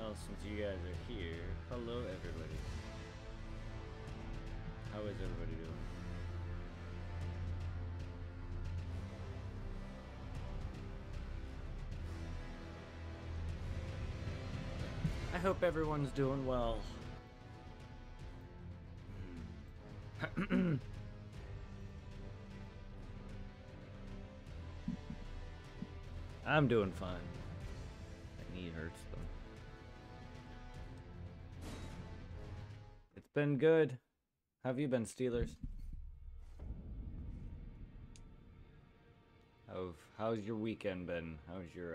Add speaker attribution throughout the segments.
Speaker 1: Well, since you guys are here, hello everybody. How is everybody doing? I hope everyone's doing well. I'm doing fine. My knee hurts though. It's been good. How have you been, Steelers? How's your weekend been? How's your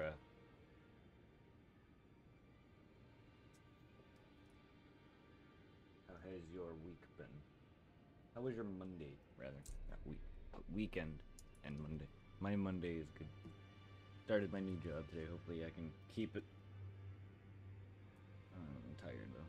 Speaker 1: How has your week been? How was your Monday, rather? Not week, but weekend and Monday. My Monday is good. Started my new job today. Hopefully I can keep it. I'm tired though.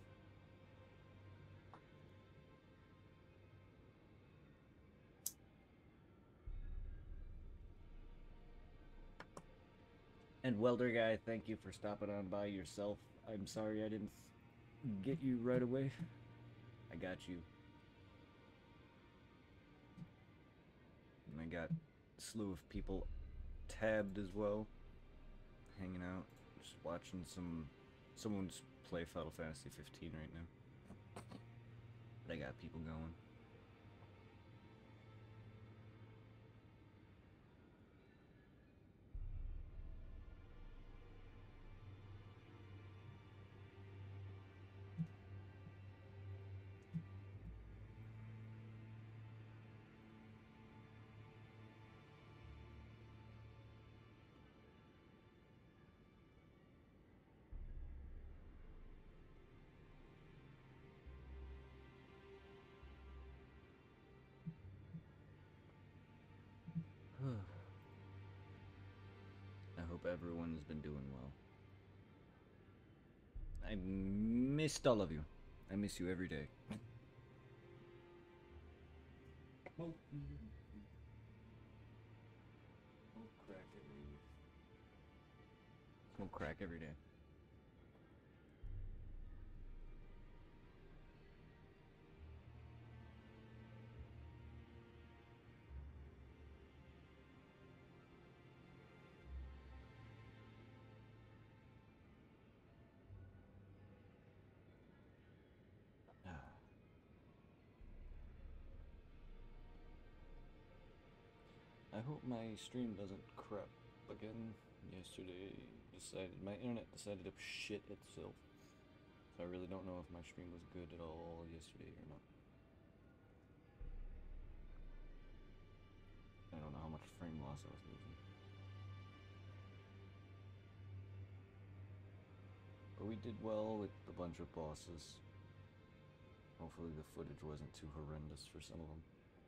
Speaker 1: And Welder Guy, thank you for stopping on by yourself. I'm sorry I didn't get you right away. I got you. And I got a slew of people tabbed as well. Hanging out. Just watching someone's play Final Fantasy 15 right now. But I got people going. I hope everyone's been doing well. I missed all of you. I miss you every day. Smoke crack every Smoke crack every day. I hope my stream doesn't crap again. Yesterday my internet decided to shit itself. So I really don't know if my stream was good at all yesterday or not. I don't know how much frame loss I was losing. But we did well with a bunch of bosses. Hopefully the footage wasn't too horrendous for some of them.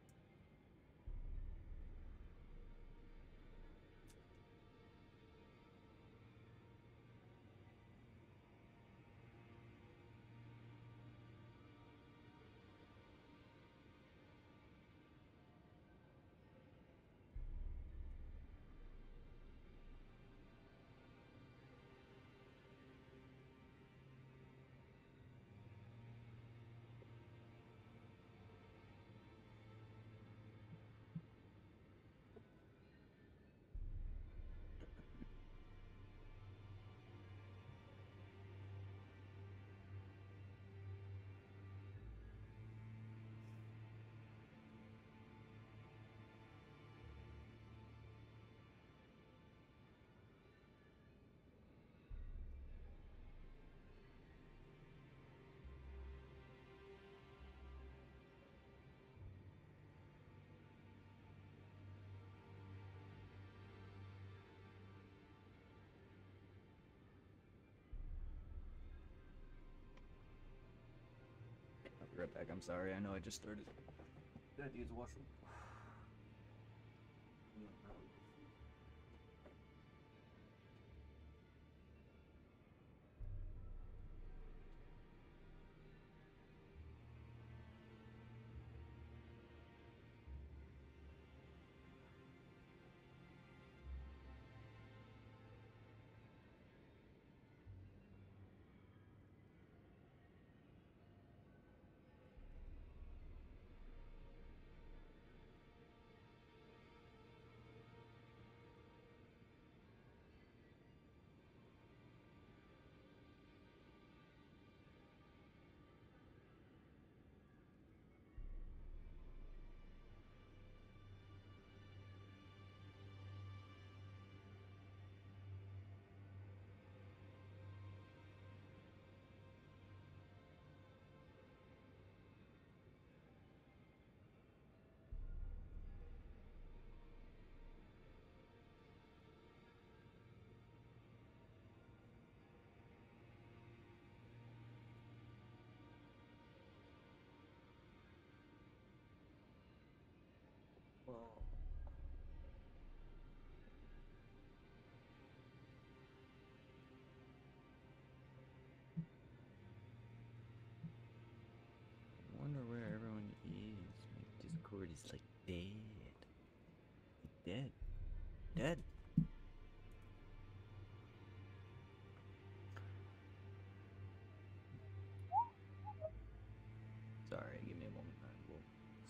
Speaker 1: I'll be right back. I'm sorry. I know I just started. I had to use the washroom.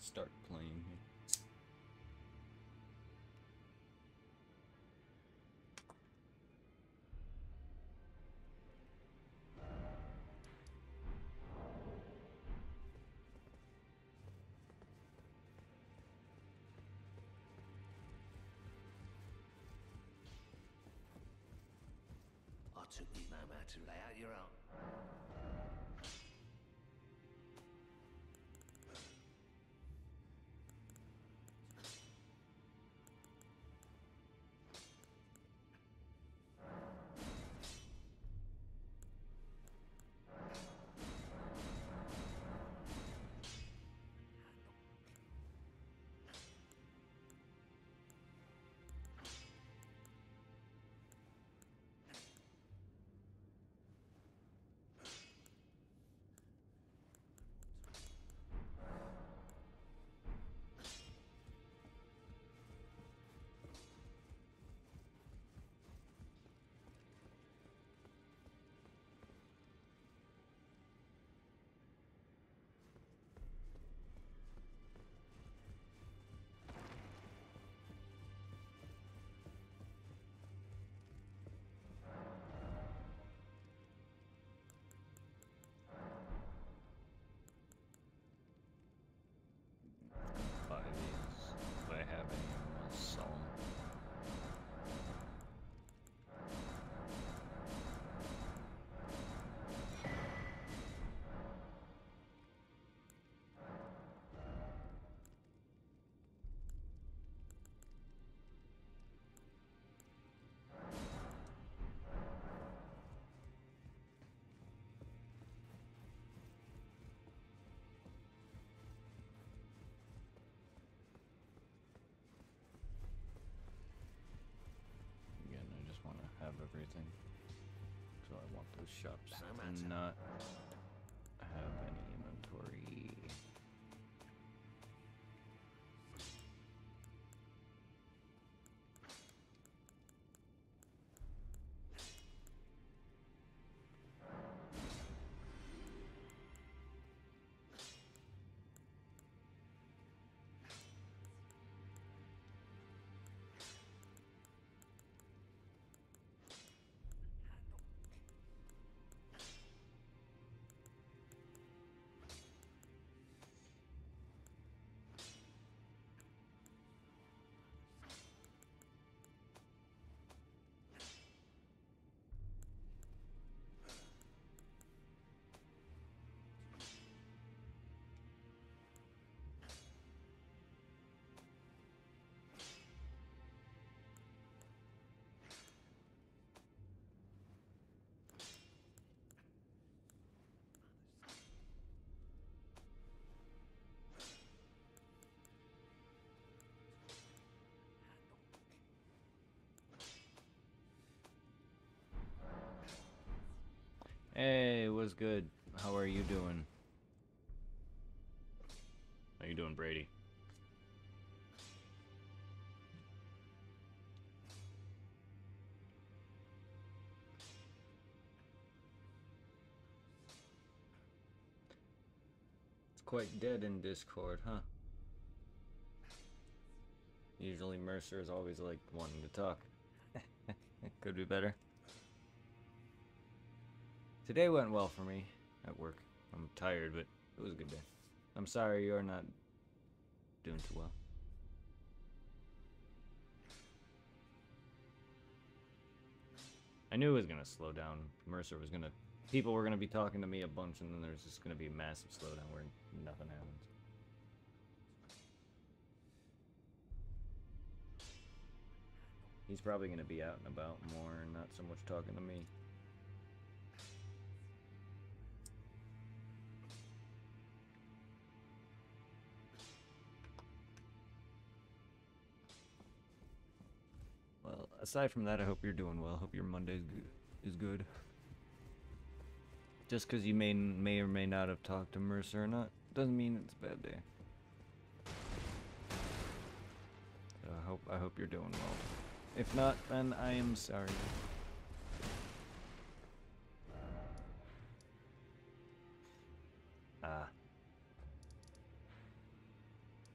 Speaker 1: start playing here.
Speaker 2: I took you no matter to lay out your own.
Speaker 1: Buy these if I have any, I'll sell them. Again, I just want to have everything. So I want those shops to not have any inventory. Hey, what's good? How are you doing? How you doing, Brady? It's quite dead in Discord, huh? Usually Mercer is always like wanting to talk. Could be better. Today went well for me at work. I'm tired, but it was a good day. I'm sorry you're not doing too well. I knew it was gonna slow down. Mercer was gonna... People were gonna be talking to me a bunch, and then there's just gonna be a massive slowdown where nothing happens. He's probably gonna be out and about more and not so much talking to me. Well, aside from that, I hope you're doing well. Hope your Monday is good. Just because you may or may not have talked to Mercer or not, doesn't mean it's a bad day. So I hope you're doing well. If not, then I am sorry. Ah.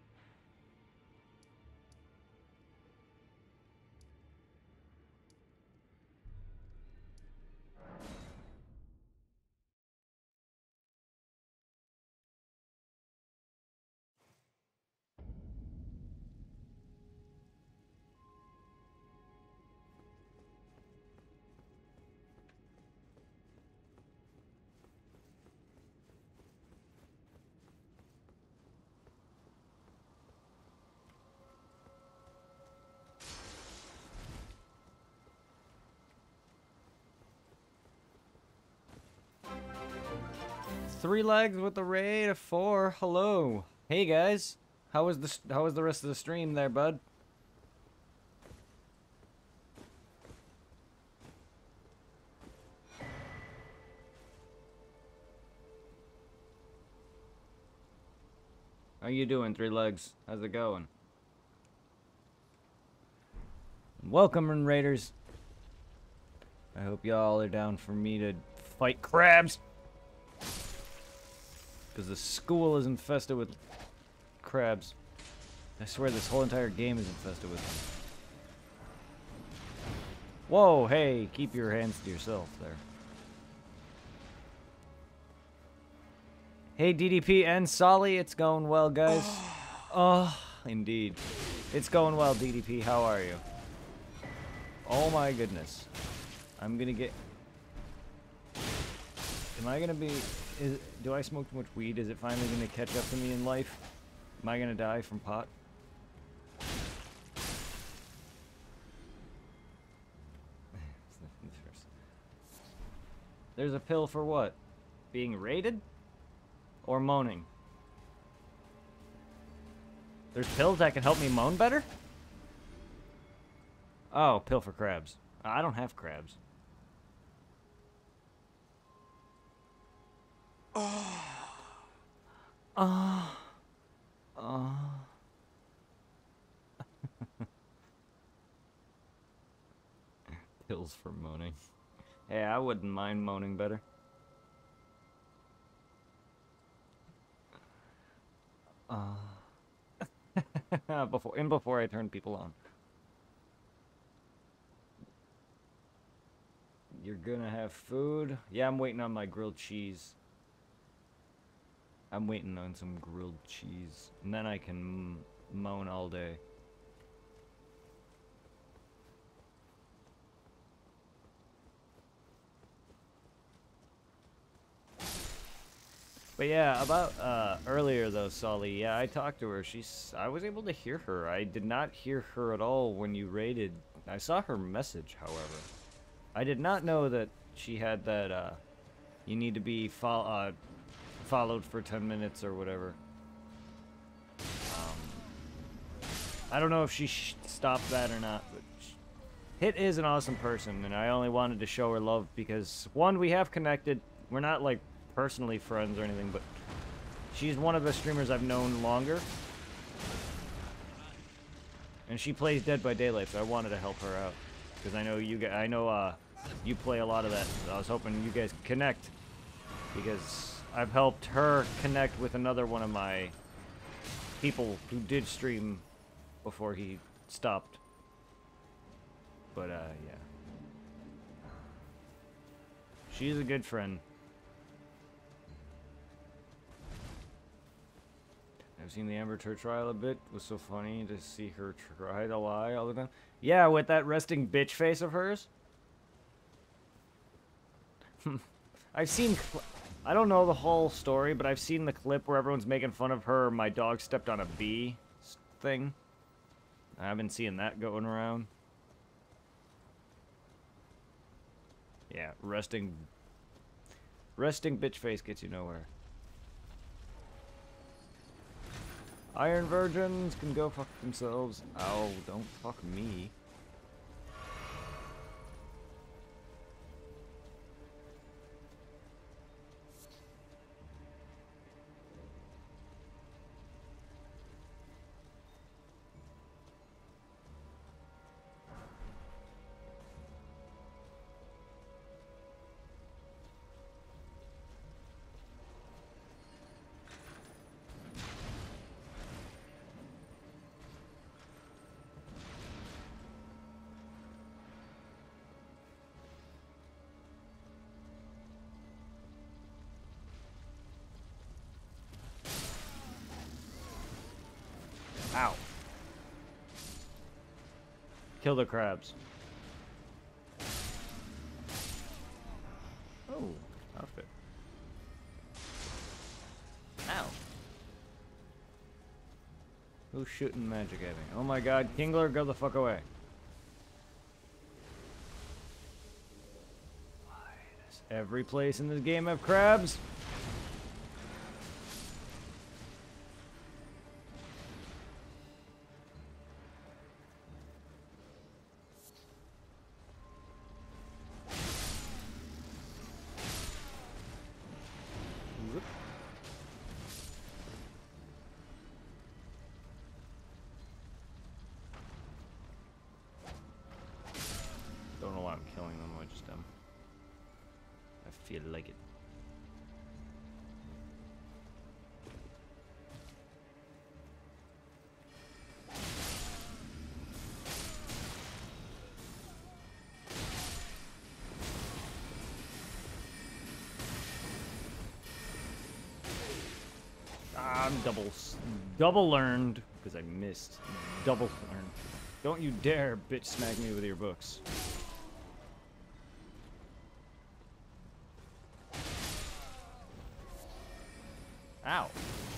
Speaker 1: Three legs with the raid of 4. Hello. Hey guys. How was the rest of the stream there, bud? How you doing, Three Legs? How's it going? Welcome, Raiders. I hope y'all are down for me to fight crabs. Because the school is infested with crabs. I swear this whole entire game is infested with them. Whoa, hey, keep your hands to yourself there. Hey, DDP and Solly, it's going well, guys. Oh, indeed. It's going well, DDP. How are you? Oh my goodness. I'm gonna get... Am I gonna be... Do I smoke too much weed? Is it finally gonna catch up to me in life? Am I gonna die from pot? There's a pill for what? Being raided? Or moaning? There's pills that can help me moan better? Oh, pill for crabs. I don't have crabs. Pills for moaning. Hey, I wouldn't mind moaning better. Before I turn people on. You're gonna have food? Yeah, I'm waiting on my grilled cheese. I'm waiting on some grilled cheese. And then I can moan all day. But yeah, about earlier though, Solly, yeah, I talked to her. I was able to hear her. I did not hear her at all when you raided. I saw her message, however. I did not know that she had that, you need to be followed for 10 minutes or whatever. I don't know if she stopped that or not, but Hit is an awesome person, and I only wanted to show her love because, one, we have connected. We're not, like, personally friends or anything, but she's one of the streamers I've known longer. And she plays Dead by Daylight, so I wanted to help her out. Because I know you you play a lot of that. So I was hoping you guys could connect. Because I've helped her connect with another one of my people who did stream before he stopped. But, yeah. She's a good friend. I've seen the Amber Turd trial a bit. It was so funny to see her try to lie all the time. Yeah, with that resting bitch face of hers. I've seen... I don't know the whole story, but I've seen the clip where everyone's making fun of her "my dog stepped on a bee" thing. I've been seeing that going around. Yeah, resting bitch face gets you nowhere. Iron virgins can go fuck themselves. Oh, don't fuck me. Ow. Kill the crabs. Oh, outfit. Ow. Who's shooting magic at me? Oh my god, Kingler, go the fuck away. Why does every place in this game have crabs? feel like it. I'm double learned because I missed. Double learned. Don't you dare bitch smack me with your books. Ow.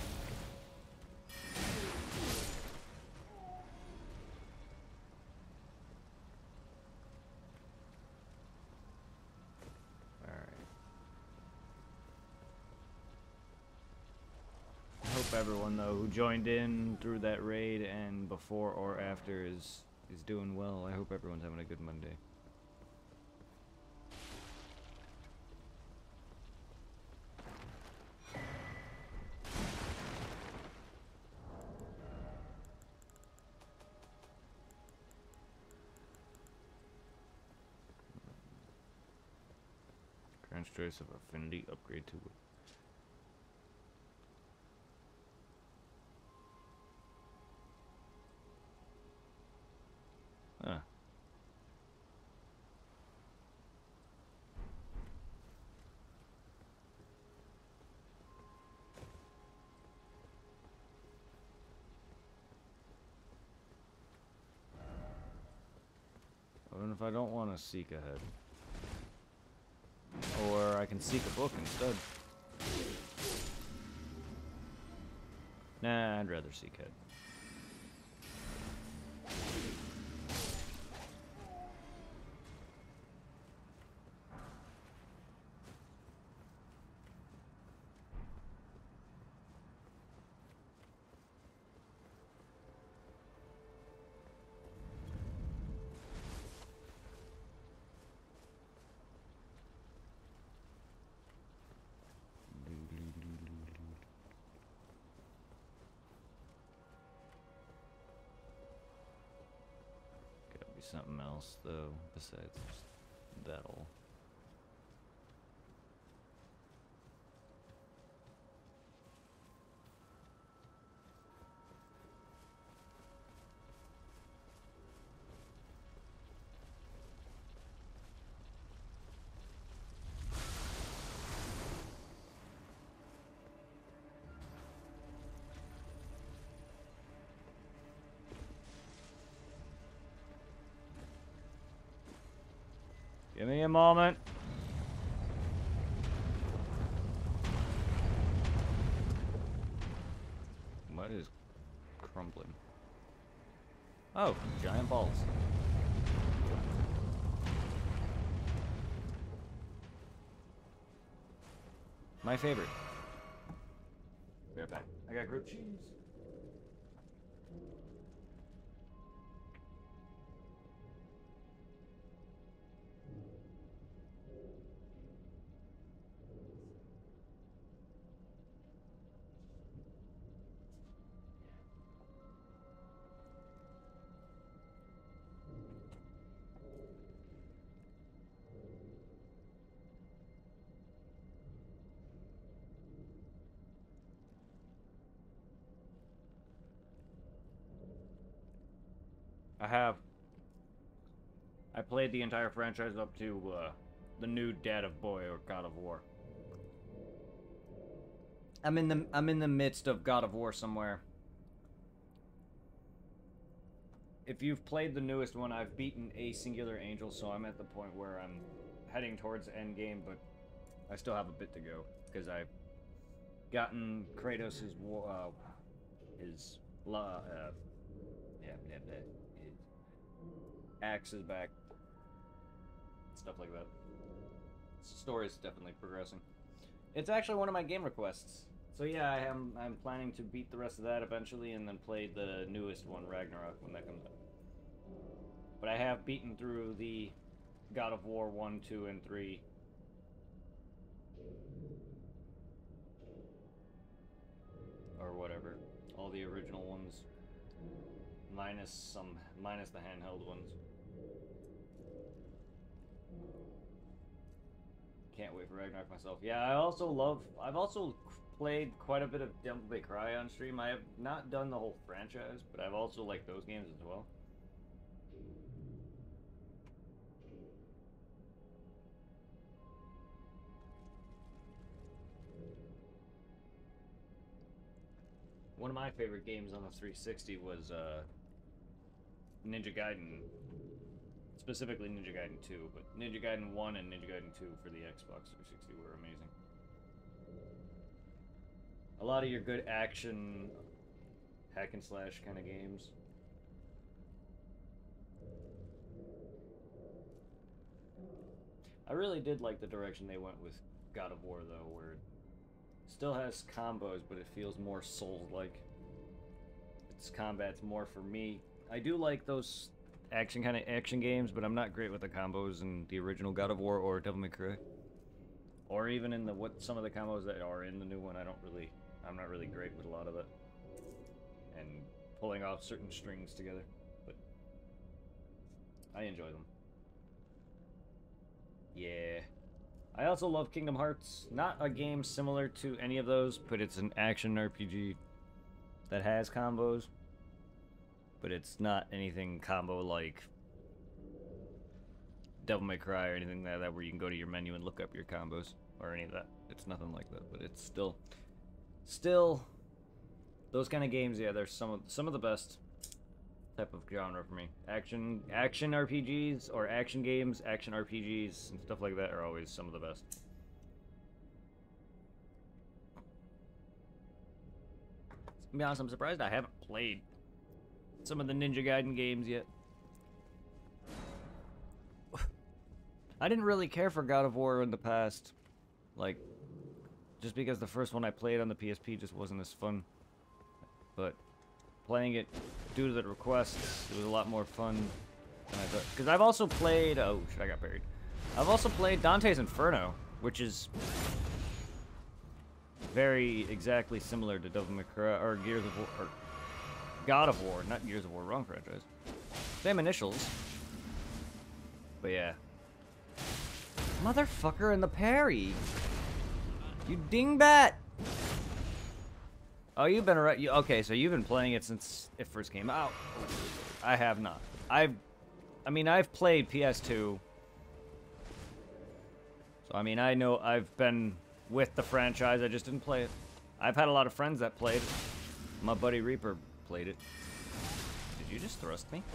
Speaker 1: Everyone though who joined in through that raid and before or after is doing well. I hope everyone's having a good Monday. Current choice of affinity upgrade to huh. What if I don't want to seek ahead? Or I can seek a book instead. Nah, I'd rather seek ahead. Something else though besides that all. Give me a moment. What is crumbling? Oh, giant balls. My favorite. Be right back. I got grilled cheese. I played the entire franchise up to the new Dad of Boy or God of War. I'm in the midst of God of War somewhere. If you've played the newest one, I've beaten a singular angel, so I'm at the point where I'm heading towards endgame, but I still have a bit to go because I've gotten Kratos' his axe is back, stuff like that. The story is definitely progressing. It's actually one of my game requests. So yeah, I'm planning to beat the rest of that eventually, and then play the newest one, Ragnarok, when that comes out. But I have beaten through the God of War 1, 2, and 3. Or whatever. All the original ones. Minus the handheld ones. can't wait for Ragnarok myself. Yeah, I've also played quite a bit of Devil May Cry on stream. I have not done the whole franchise, but I've also liked those games as well. One of my favorite games on the 360 was Ninja Gaiden. Specifically Ninja Gaiden 2, but Ninja Gaiden 1 and Ninja Gaiden 2 for the Xbox 360 were amazing. A lot of your good action, hack and slash kind of games. I really did like the direction they went with God of War, though, where it still has combos, but it feels more Souls-like. Its combat's more for me. I do like those action kind of action games, but I'm not great with the combos in the original God of War or Devil May Cry, or even in the some of the combos that are in the new one. I'm not really great with a lot of it, and pulling off certain strings together, but I enjoy them. Yeah. I also love Kingdom Hearts. Not a game similar to any of those, but it's an action RPG that has combos. But it's not anything combo like Devil May Cry or anything like that where you can go to your menu and look up your combos or any of that. It's nothing like that, but it's still those kind of games. Yeah, they're some of the best type of genre for me. Action RPGs or action games, action RPGs and stuff like that are always some of the best. To be honest, I'm surprised I haven't played some of the Ninja Gaiden games yet. I didn't really care for God of War in the past, like, just because the first one I played on the PSP just wasn't as fun. But playing it due to the requests, it was a lot more fun than I thought. Because I've also played, oh shit, I got buried. I've also played Dante's Inferno, which is very exactly similar to Devil May Cry, or Gears of War, or God of War, not Gears of War, wrong franchise. Same initials. But yeah. Motherfucker in the parry! You dingbat! Oh, you've been around. Okay, so you've been playing it since it first came out. I have not. I mean, I've played PS2. So, I mean, I know I've been with the franchise. I just didn't play it. I've had a lot of friends that played it. My buddy Reaper played it. Did you just thrust me?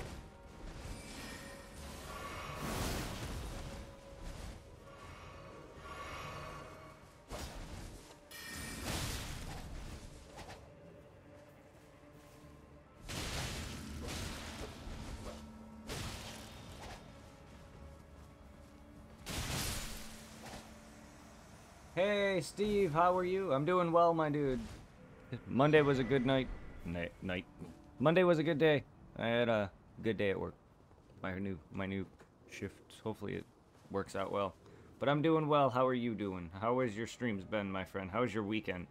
Speaker 1: Hey, Steve, how are you? I'm doing well, my dude. Monday was a good night. Monday was a good day. I had a good day at work. My new shift. Hopefully it works out well. But I'm doing well. How are you doing? How has your streams been, my friend? How was your weekend?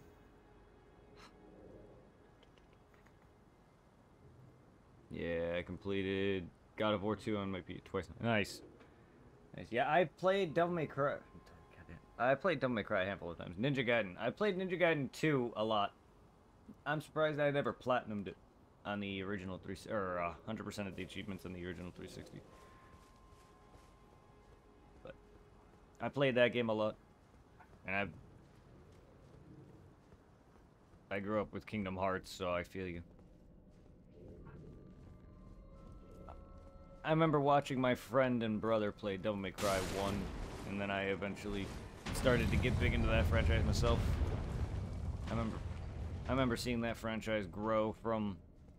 Speaker 1: Yeah, I completed God of War 2 on my P twice. Nice. Nice. Yeah, I played Devil May Cry. I played Devil May Cry a handful of times. Ninja Gaiden. I played Ninja Gaiden 2 a lot. I'm surprised I never platinumed it on the original 100% of the achievements on the original 360. But I played that game a lot, and I grew up with Kingdom Hearts, so I feel you. I remember watching my friend and brother play Devil May Cry 1, and then I eventually started to get big into that franchise myself. I remember seeing that franchise grow from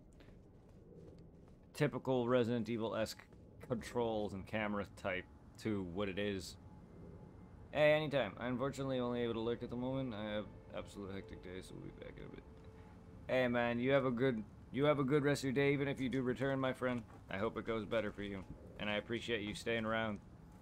Speaker 1: typical Resident Evil-esque controls and camera type to what it is. Hey, anytime. I'm unfortunately only able to lurk at the moment. I have absolute hectic day, so we'll be back in a bit. Hey man, you have a good rest of your day, even if you do return, my friend. I hope it goes better for you, and I appreciate you staying around.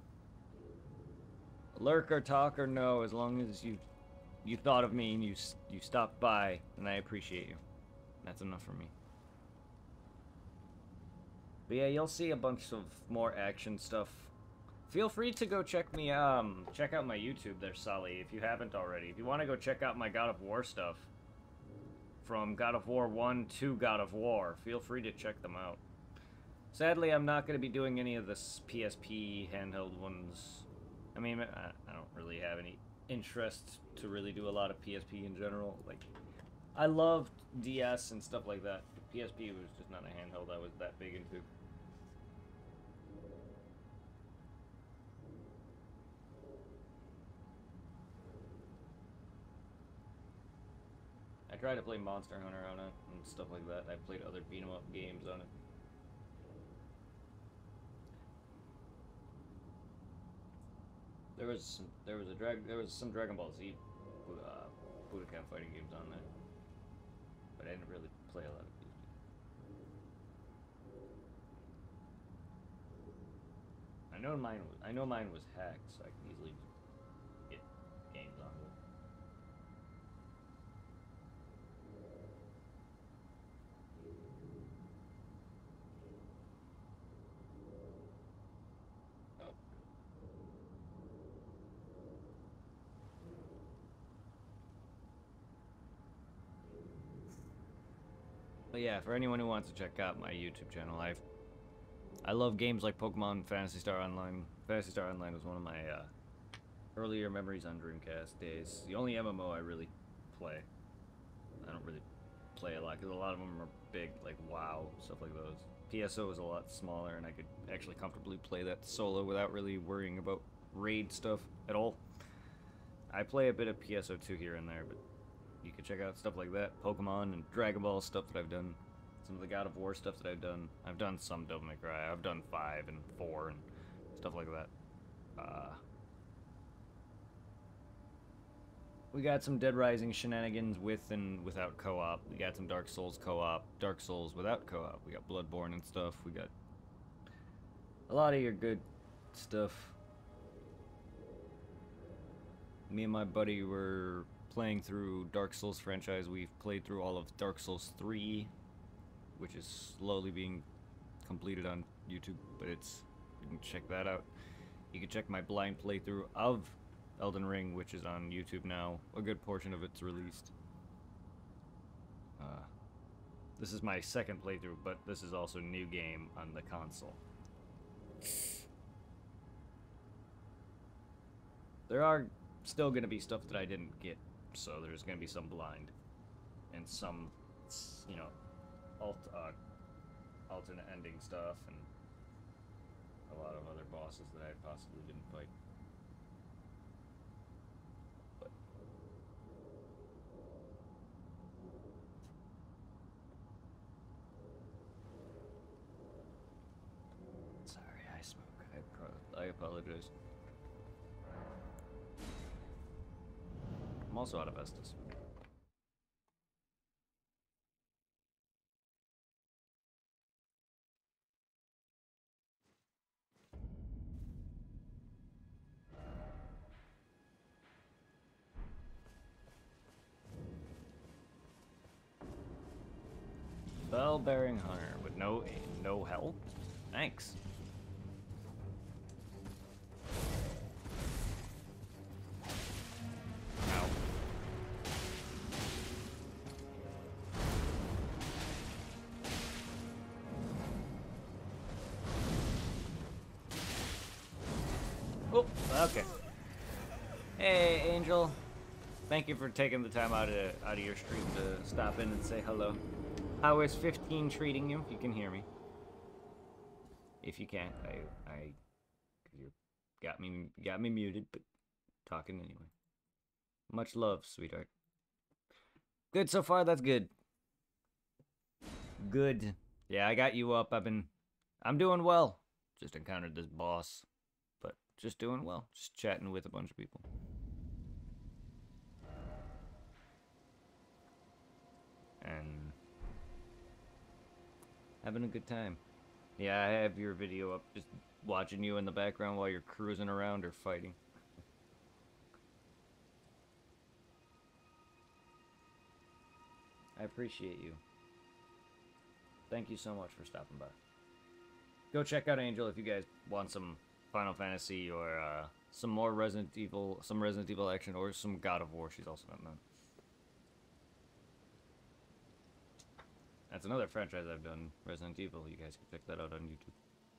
Speaker 1: Lurk or talk or no, as long as you thought of me and you stopped by, and I appreciate you. That's enough for me. But yeah, you'll see a bunch of more action stuff
Speaker 3: Feel free to go check me, check out my YouTube there, Sully, if you haven't already. If you want to go check out my God of War stuff, from God of War 1 to God of War, feel free to check them out. Sadly, I'm not going to be doing any of the PSP handheld ones. I mean, I don't really have any interest to really do a lot of PSP in general. Like, I loved DS and stuff like that. PSP was just not a handheld I was that big into. I tried to play Monster Hunter on it and stuff like that. I played other beat 'em up games on it. There was some Dragon Ball Z Budokan fighting games on there, but I didn't really play a lot of PSP. I know mine was hacked, so I can easily get games on it. But yeah, for anyone who wants to check out my YouTube channel, I love games like Pokemon Phantasy Star Online. Phantasy Star Online was one of my earlier memories on Dreamcast days. The only MMO I really play. I don't really play a lot because a lot of them are big, like WoW, stuff like those. PSO is a lot smaller, and I could actually comfortably play that solo without really worrying about raid stuff at all. I play a bit of PSO2 here and there, but you can check out stuff like that, Pokemon and Dragon Ball stuff that I've done, some of the God of War stuff that I've done. I've done some Devil May Cry. I've done 5 and 4 and stuff like that. We got some Dead Rising shenanigans with and without co-op. We got some Dark Souls co-op, Dark Souls without co-op. We got Bloodborne and stuff. We got a lot of your good stuff. Me and my buddy were playing through Dark Souls franchise. We've played through all of Dark Souls 3, which is slowly being completed on YouTube, but you can check that out. You can check my blind playthrough of Elden Ring, which is on YouTube now. A good portion of it's released. This is my second playthrough, but this is also a new game on the console. There are still going to be stuff that I didn't get, so there's going to be some blind and some, you know, alternate ending stuff and a lot of other bosses that I possibly didn't fight. But sorry, I smoke. I apologize. I'm also out of Estus. Spell-bearing hunter with no aim, no health. Thanks. Ow. Oh, okay. Hey, Angel. Thank you for taking the time out of your stream to stop in and say hello. How is 15 treating you? You can hear me. If you can't, you got me muted, but talking anyway. Much love, sweetheart. Good so far. That's good. Good. Yeah, I got you up. I'm doing well. Just encountered this boss, but just doing well. Just chatting with a bunch of people. And having a good time. Yeah, I have your video up, just watching you in the background while you're cruising around or fighting. I appreciate you. Thank you so much for stopping by. Go check out Angel if you guys want some Final Fantasy or some more Resident Evil, some Resident Evil action, or some God of War. She's also done that. That's another franchise I've done, Resident Evil. You guys can check that out on YouTube.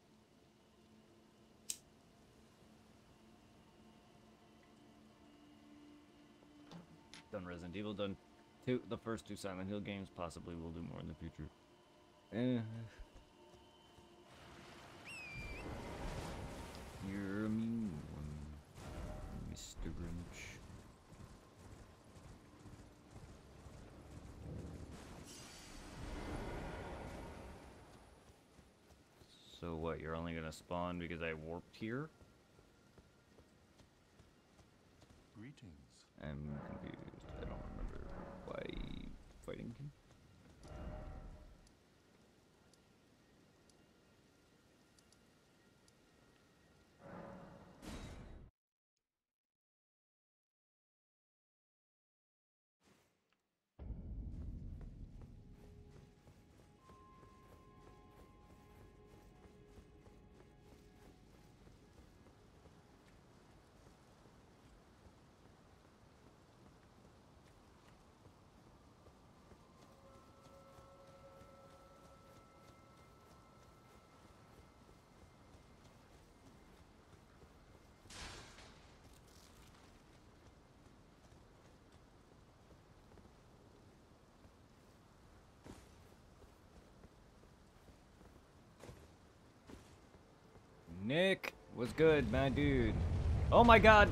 Speaker 3: Done Resident Evil, done the first 2 Silent Hill games. Possibly we'll do more in the future. You're a mean one, Mr. Grinch. So what, you're only gonna spawn because I warped here?
Speaker 2: Greetings.
Speaker 3: I'm confused. I don't remember why fighting him. Nick, what's good, my dude? Oh my god!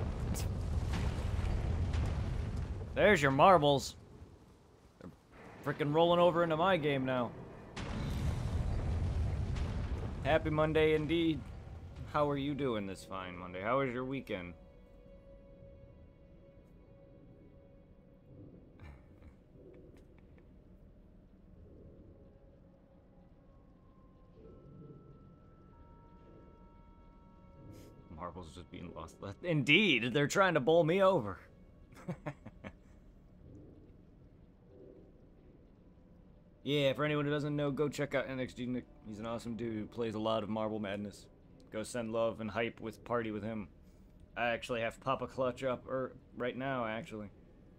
Speaker 3: There's your marbles. They're freaking rolling over into my game now. Happy Monday indeed. How are you doing this fine Monday? How was your weekend? Marbles just being lost left. Indeed, they're trying to bowl me over. Yeah, for anyone who doesn't know, go check out NXG Nick. He's an awesome dude who plays a lot of Marble Madness. Go send love and hype with party with him. I actually have Papa Clutch up right now, actually.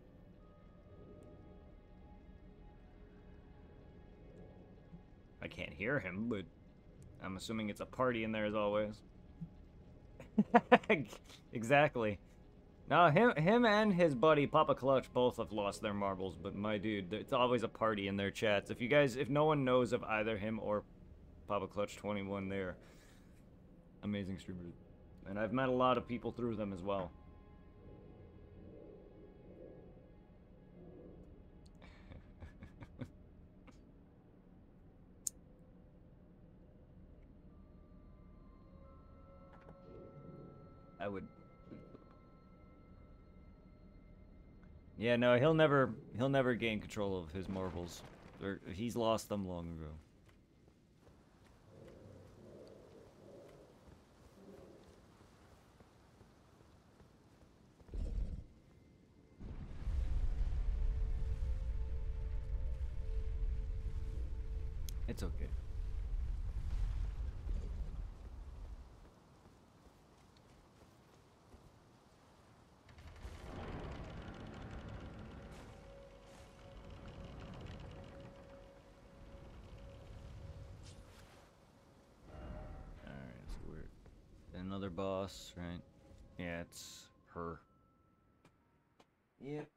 Speaker 3: I can't hear him, but I'm assuming it's a party in there as always. Exactly. No, him and his buddy Papa Clutch both have lost their marbles, but my dude, it's always a party in their chats. If no one knows of either him or Papa Clutch 21, they're amazing streamers. And I've met a lot of people through them as well. I would. Yeah, no, he'll never gain control of his marbles. He's lost them long ago. It's okay. Another boss, right? Yeah, it's her. Yep.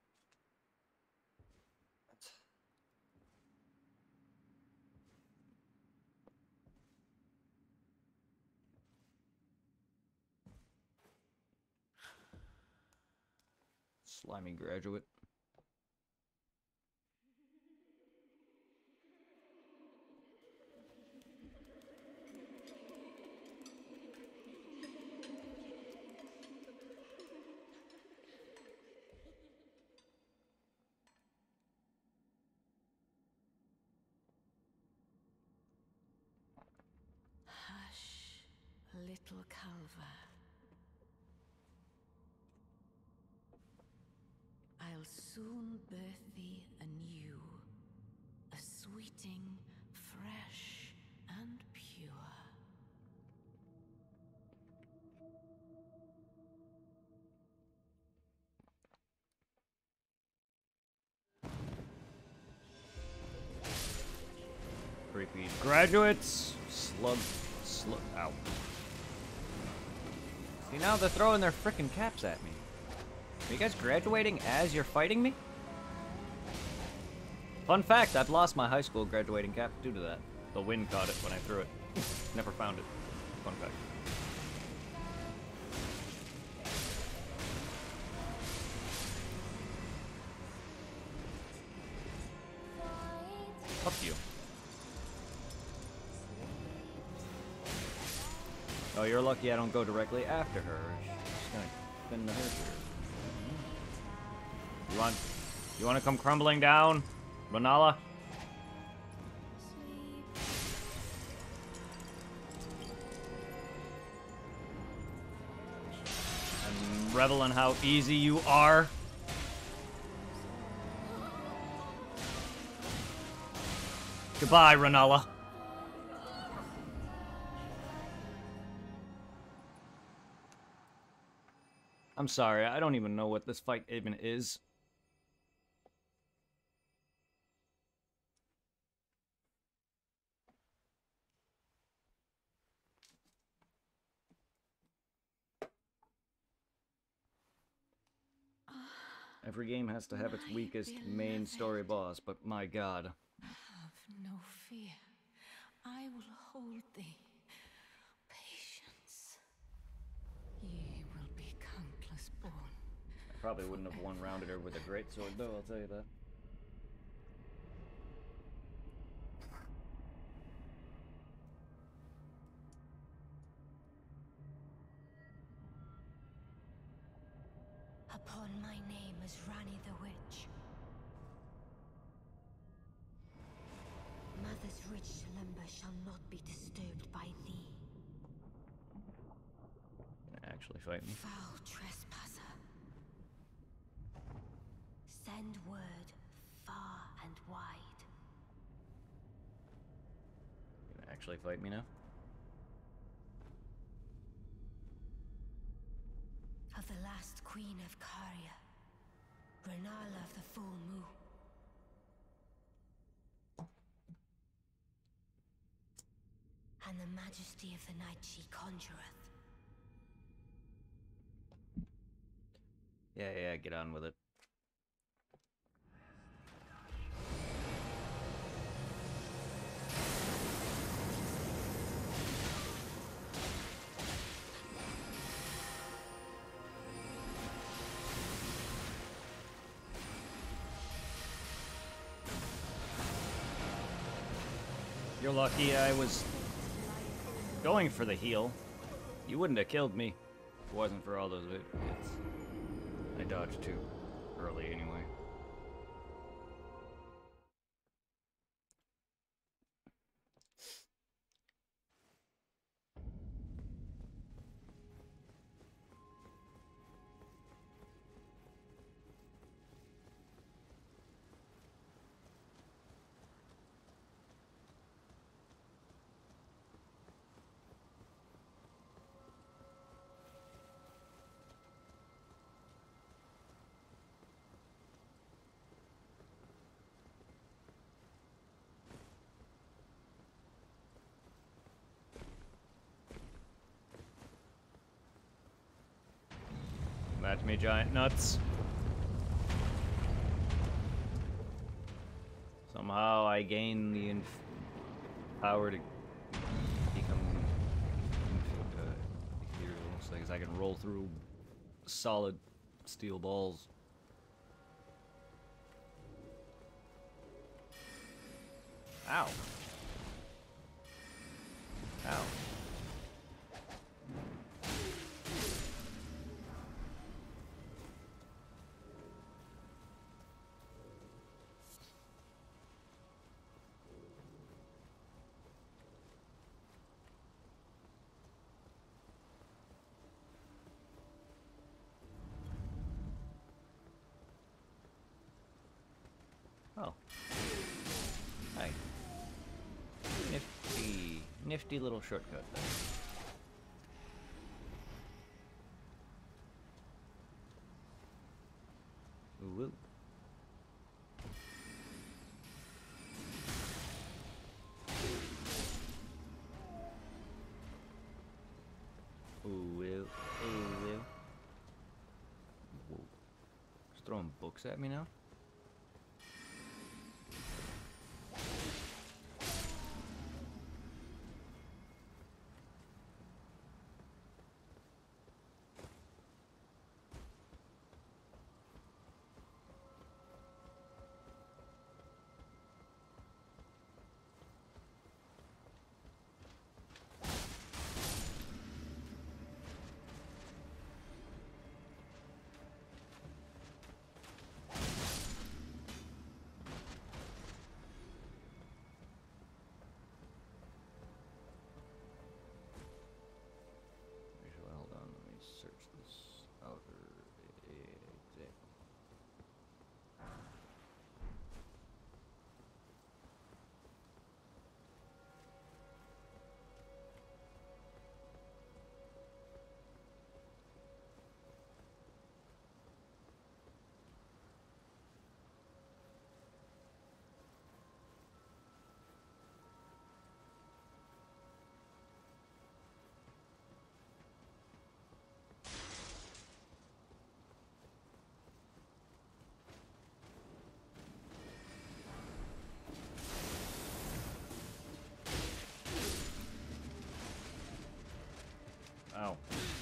Speaker 3: Slimy graduate.
Speaker 4: Hush, little Calva. I'll soon birth thee anew, a sweeting, fresh and pure.
Speaker 3: Graduates, ow. See, now they're throwing their frickin' caps at me. Are you guys graduating as you're fighting me? Fun fact, I've lost my high school graduating cap due to that. The wind caught it when I threw it. Never found it. Fun fact. Fuck you. Oh, you're lucky I don't go directly after her. She's gonna spin the hurt her. You want to come crumbling down, Renala? And revel in how easy you are. Goodbye, Renala. I'm sorry, I don't even know what this fight even is. Every game has to have its weakest main story boss, but my god.
Speaker 4: Have no fear. I will hold thee. Patience. Ye will be countless born.
Speaker 3: I probably wouldn't have one-rounded her with a greatsword, though, I'll tell you that.
Speaker 4: Upon my name is Ranni the Witch. Mother's rich slumber shall not be disturbed by thee.
Speaker 3: Actually fight me.
Speaker 4: Foul trespasser. Send word far and wide.
Speaker 3: Gonna actually fight me now?
Speaker 4: Of the last queen of Caria, Renala of the Full Moon. And the majesty of the night she conjureth.
Speaker 3: Yeah, get on with it. You're lucky I was going for the heal. You wouldn't have killed me if it wasn't for all those hits. I dodged too early anyway. Match me, giant nuts. Somehow I gain the power to become ethereal. Looks like I can roll through solid steel balls. Ow. Ow. Oh. Hi. Nifty little shortcut there. Ooh. books at me now? Actually, hold on, let me search this outer example. Ow.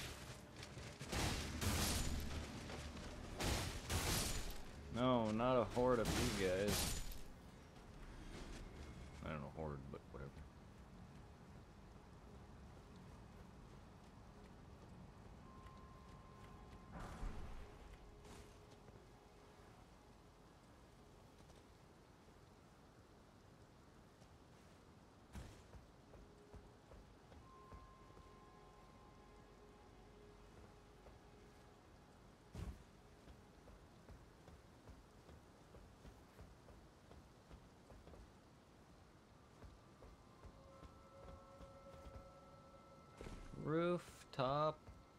Speaker 3: No, not a horde of you guys. I don't know, horde, but whatever. Rooftop.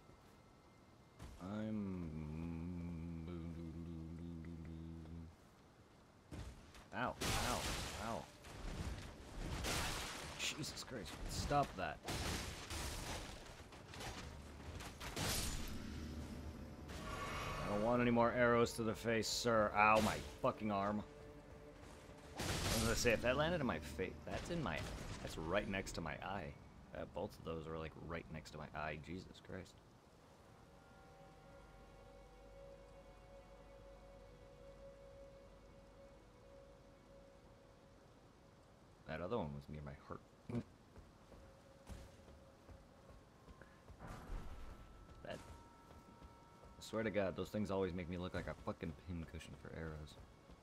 Speaker 3: Ow, ow, ow. Jesus Christ, stop that. I don't want any more arrows to the face, sir. Ow, my fucking arm. I was gonna say, if that landed in my face, that's right next to my eye. Both of those are like right next to my eye. Jesus Christ. That other one was near my heart. That. I swear to God, those things always make me look like a fucking pincushion for arrows.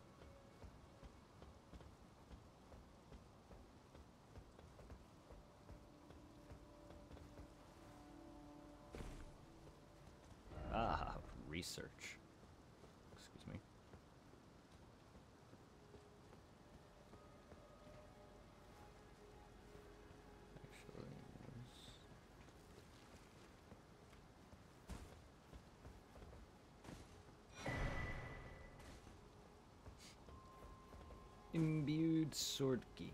Speaker 3: Ah, research. Excuse me. Actually, imbued sword key.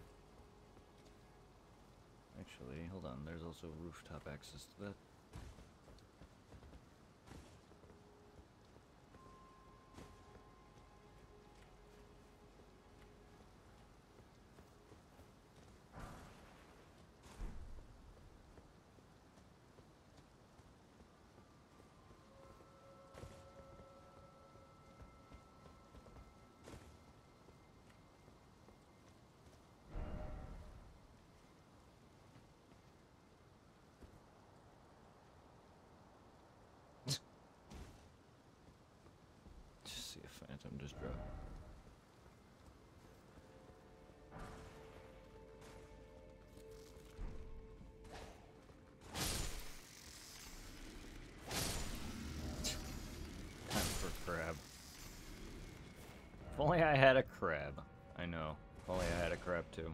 Speaker 3: Actually, hold on. There's also rooftop access to that. Just see a phantom just drop. Time for crab. If only I had a crab. I know. If only I had a crab too.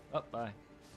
Speaker 3: Oh, bye.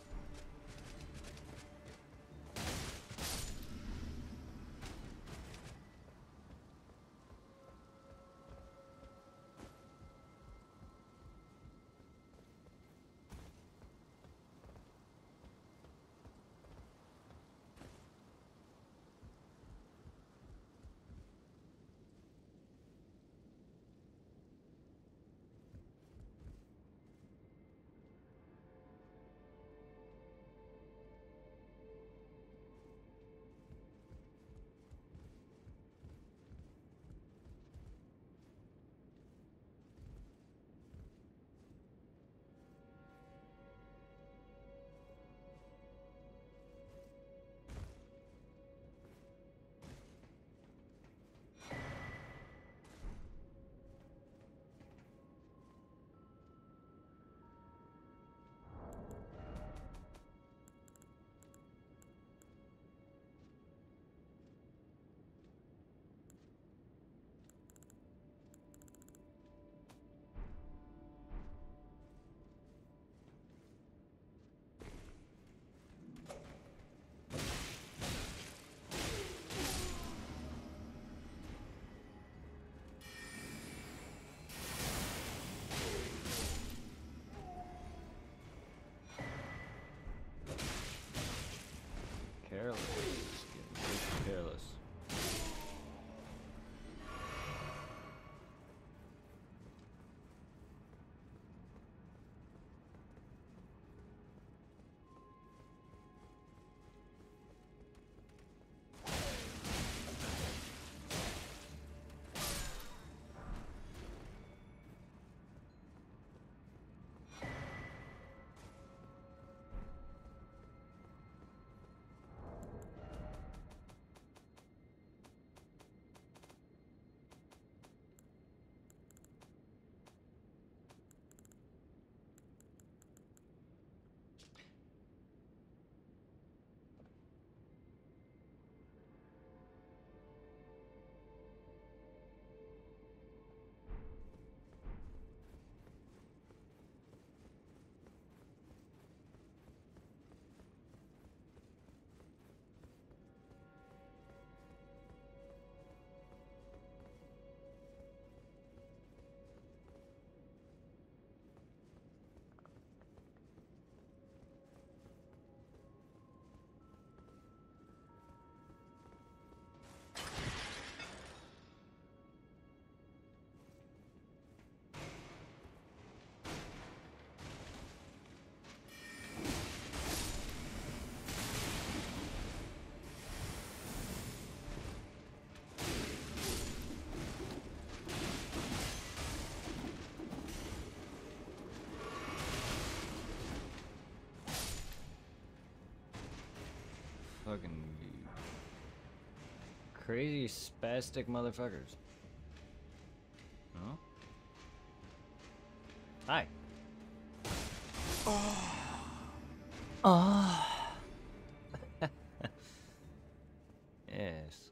Speaker 3: Careless. Getting careless. Fucking crazy spastic motherfuckers. Huh? Hi. Oh. Yes.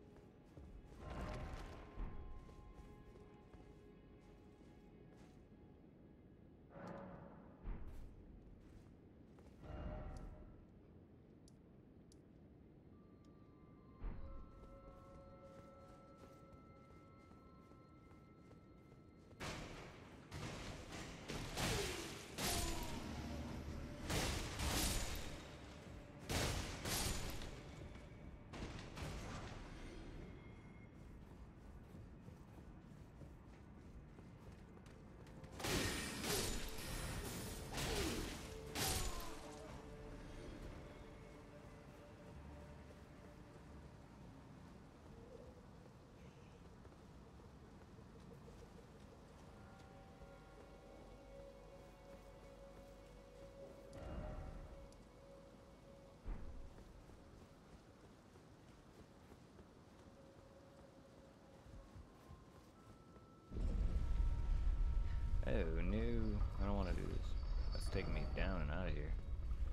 Speaker 3: Oh no, I don't want to do this. That's taking me down and out of here.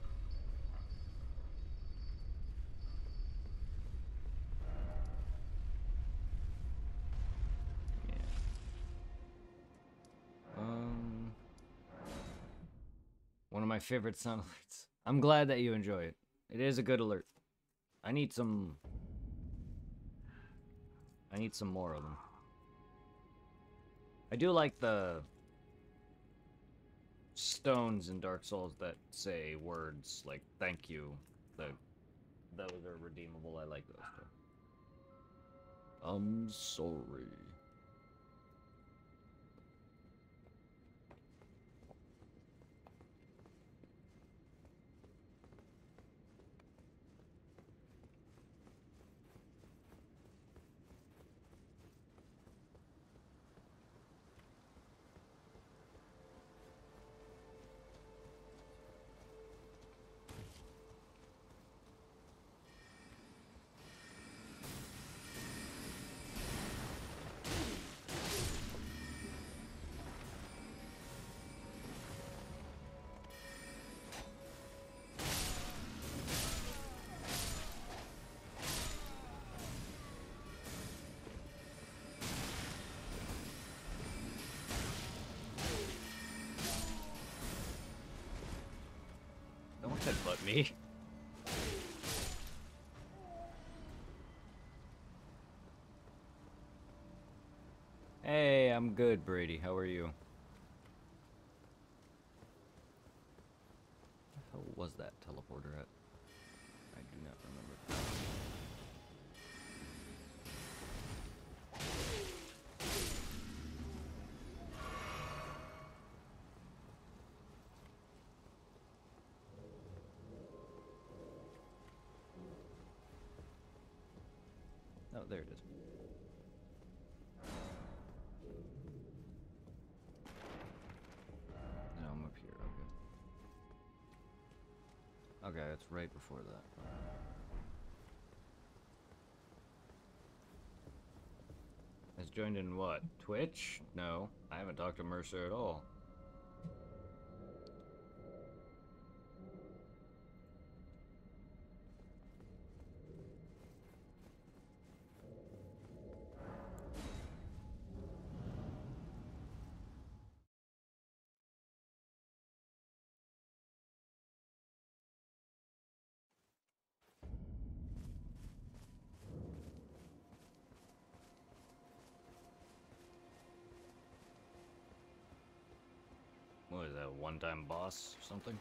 Speaker 3: Yeah. One of my my favorite sound alerts. I'm glad that you enjoy it. It is a good alert. I need some more of them. I do like the stones in Dark Souls that say words like thank you. Those are redeemable. I like those too. I'm sorry. Don't headbutt me. Hey, I'm good, Brady. How are you? What the hell was that teleporter at? I do not remember. Oh, there it is. No, I'm up here. Okay. Okay, it's right before that. Has joined in what? Twitch? No, I haven't talked to Mercer at all. What is that, one-time boss or something?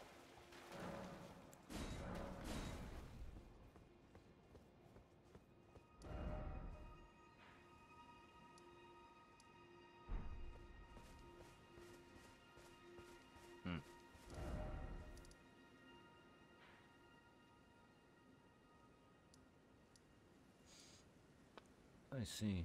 Speaker 3: I see.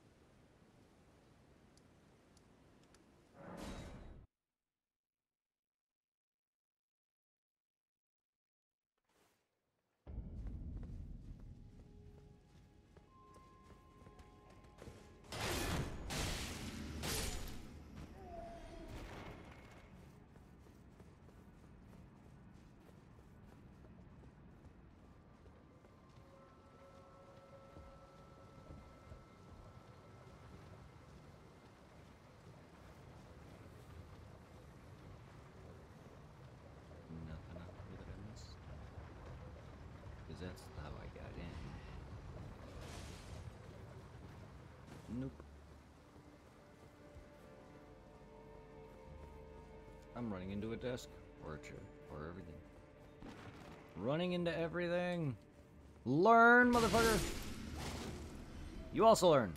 Speaker 3: Nothing up here that I missed. Because that's how I got in. Nope. I'm running into a desk or a chair or everything. Running into everything. Learn, motherfucker. You also learn.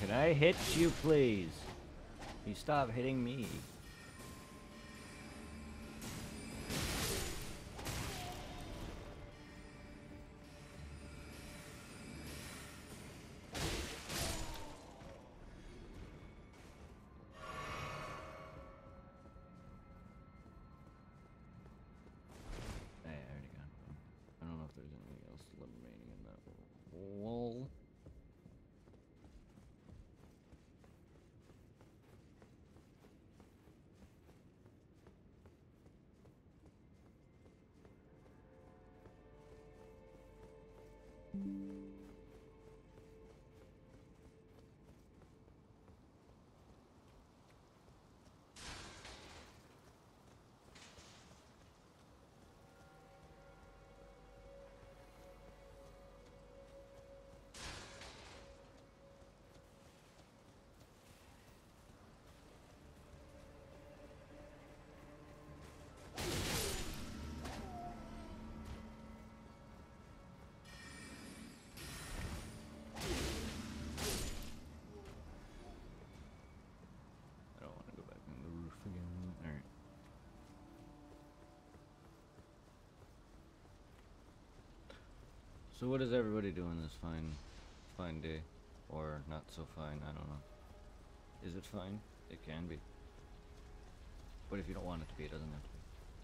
Speaker 3: Can I hit you, please? You stop hitting me. Hey, I already got it. I don't know if there's anything else remaining in that wall. I don't want to go back on the roof again. Alright. So what is everybody doing this fine day? Or not so fine, I don't know. Is it fine? It can be. But if you don't want it to be, it doesn't have to be.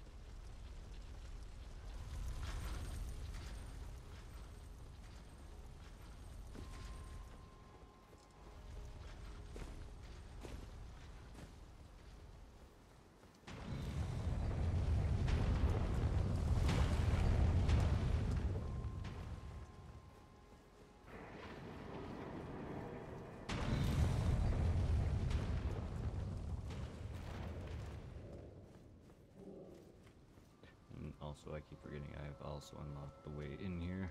Speaker 3: And also, I keep forgetting I've also unlocked the way in here.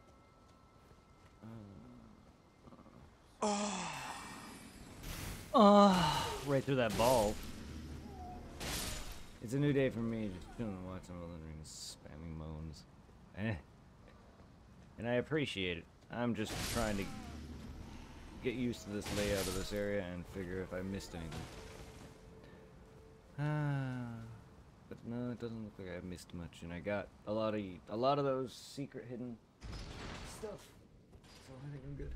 Speaker 3: Right through that ball. It's a new day for me, just chilling and watching Elden Ring, spamming moans. And I appreciate it. I'm just trying to get used to this layout of this area and figure if I missed anything. But no, it doesn't look like I missed much, and I got a lot of those secret hidden stuff. So I think I'm good.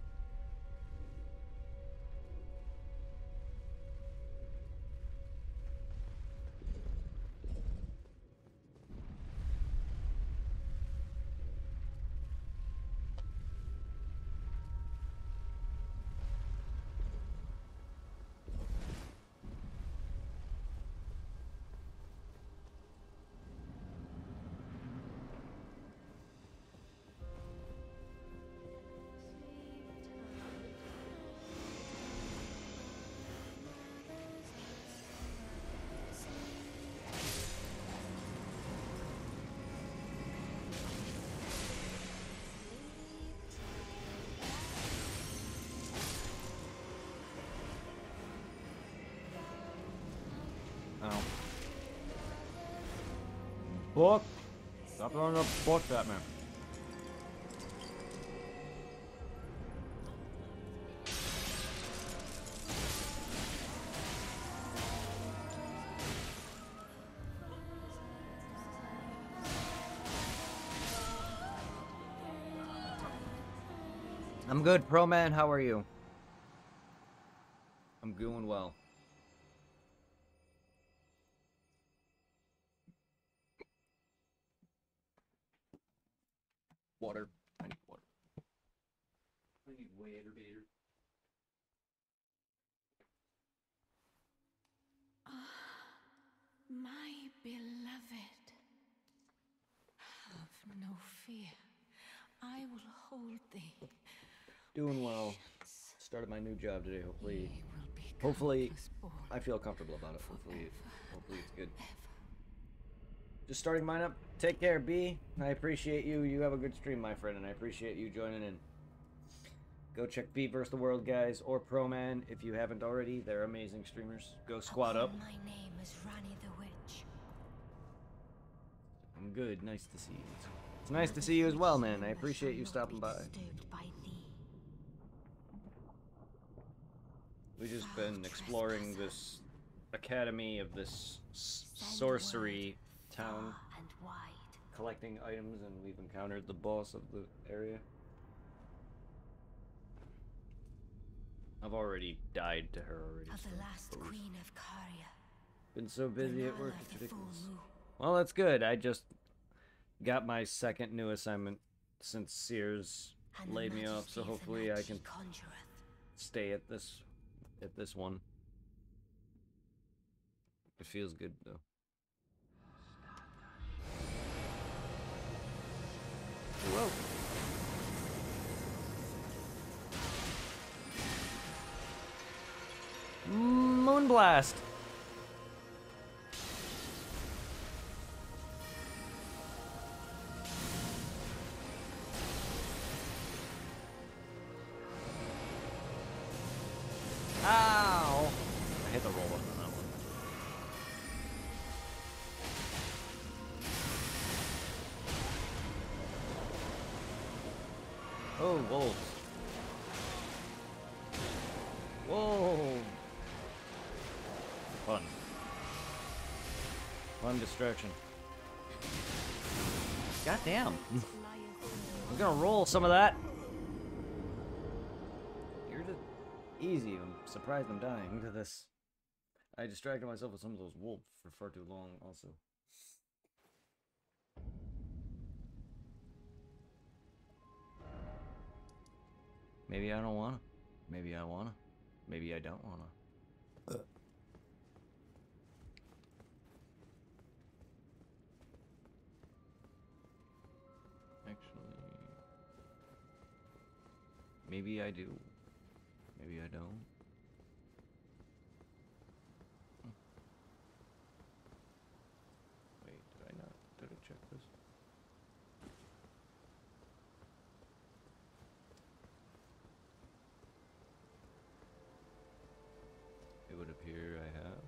Speaker 3: Ow. Book! Stop throwing up books at me. I'm good, Pro Man. How are you? I'm doing well. Water. I need water. I need water, beer.
Speaker 4: My beloved, have no fear. I will hold thee.
Speaker 3: Doing well. Started my new job today. Hopefully,
Speaker 4: Ye will be
Speaker 3: hopefully,
Speaker 4: countless born
Speaker 3: I feel comfortable about it. Hopefully,
Speaker 4: forever
Speaker 3: it's good.
Speaker 4: and ever.
Speaker 3: Just starting mine up. Take care, B. I appreciate you. You have a good stream, my friend, and I appreciate you joining in. Go check B vs. the World, guys, or Pro Man if you haven't already. They're amazing streamers. Go squad up.
Speaker 4: My name is Rani the Witch.
Speaker 3: I'm good. Nice to see you. It's nice to see you as well, man. I appreciate you stopping by.
Speaker 4: Disturbed by thee.
Speaker 3: We just been exploring this academy of this sorcery town,
Speaker 4: far and wide.
Speaker 3: collecting items, and we've encountered the boss of the area. I've already died to her already.
Speaker 4: Of
Speaker 3: so
Speaker 4: the last
Speaker 3: oof.
Speaker 4: queen of Caria.
Speaker 3: Been so busy at work,
Speaker 4: Renala
Speaker 3: it's
Speaker 4: of the full
Speaker 3: ridiculous.
Speaker 4: moon.
Speaker 3: Well, that's good. I just got my second new assignment since Sears
Speaker 4: And the
Speaker 3: laid me off, so
Speaker 4: majesty of the
Speaker 3: hopefully I
Speaker 4: night
Speaker 3: can
Speaker 4: she conjureth.
Speaker 3: stay at this one. It feels good though. Whoa. Moonblast. Ow! I hit the roll button on that one. Oh, wolves. Whoa! Fun. Fun distraction. God damn. I'm gonna roll some of that. You're just easy. I'm surprised I'm dying to this. I distracted myself with some of those wolves for far too long, also. Maybe I don't wanna. Maybe I wanna. Maybe I don't wanna. Actually, maybe I do. Maybe I don't. Wait, did I not? Did I check this? It would appear I have.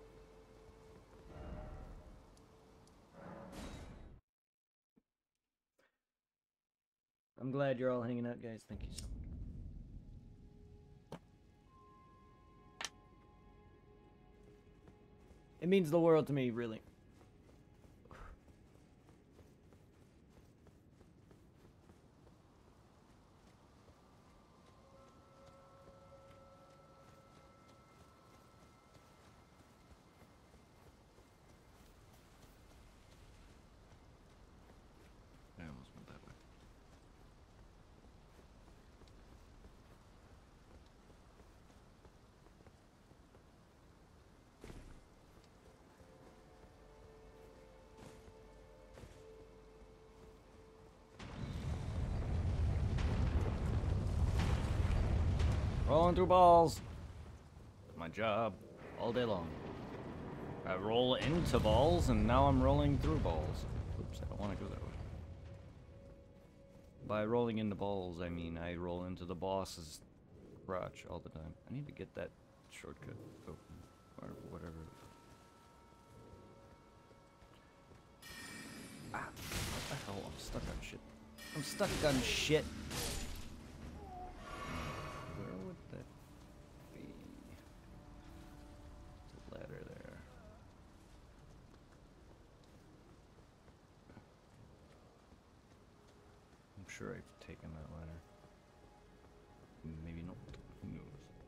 Speaker 3: I'm glad you're all hanging out, guys. Thank you so much. It means the world to me, really. I almost went that way. Rolling through balls. My job all day long. I roll into balls and now I'm rolling through balls. Oops, I don't want to go that way. By rolling into balls, I mean I roll into the boss's crotch all the time. I need to get that shortcut open or whatever. Ah, what the hell? I'm stuck on shit. I'm stuck on shit. Where would that be? The ladder there. I'm sure I've taken that ladder. Maybe not. Who knows?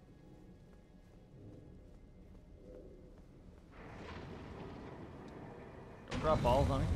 Speaker 3: Don't drop balls on me.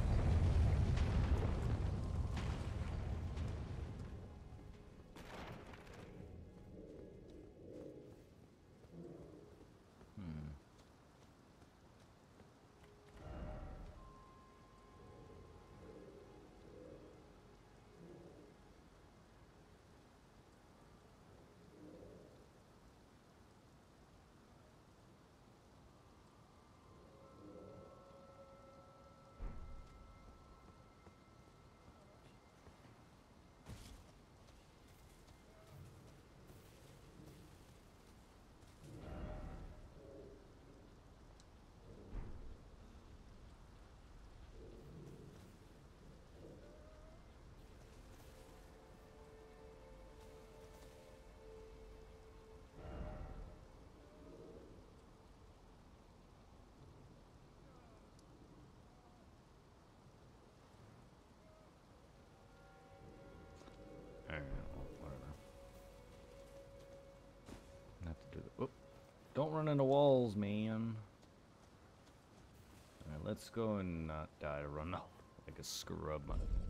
Speaker 3: Don't run into walls, man. Alright, let's go and not die to run off like a scrub.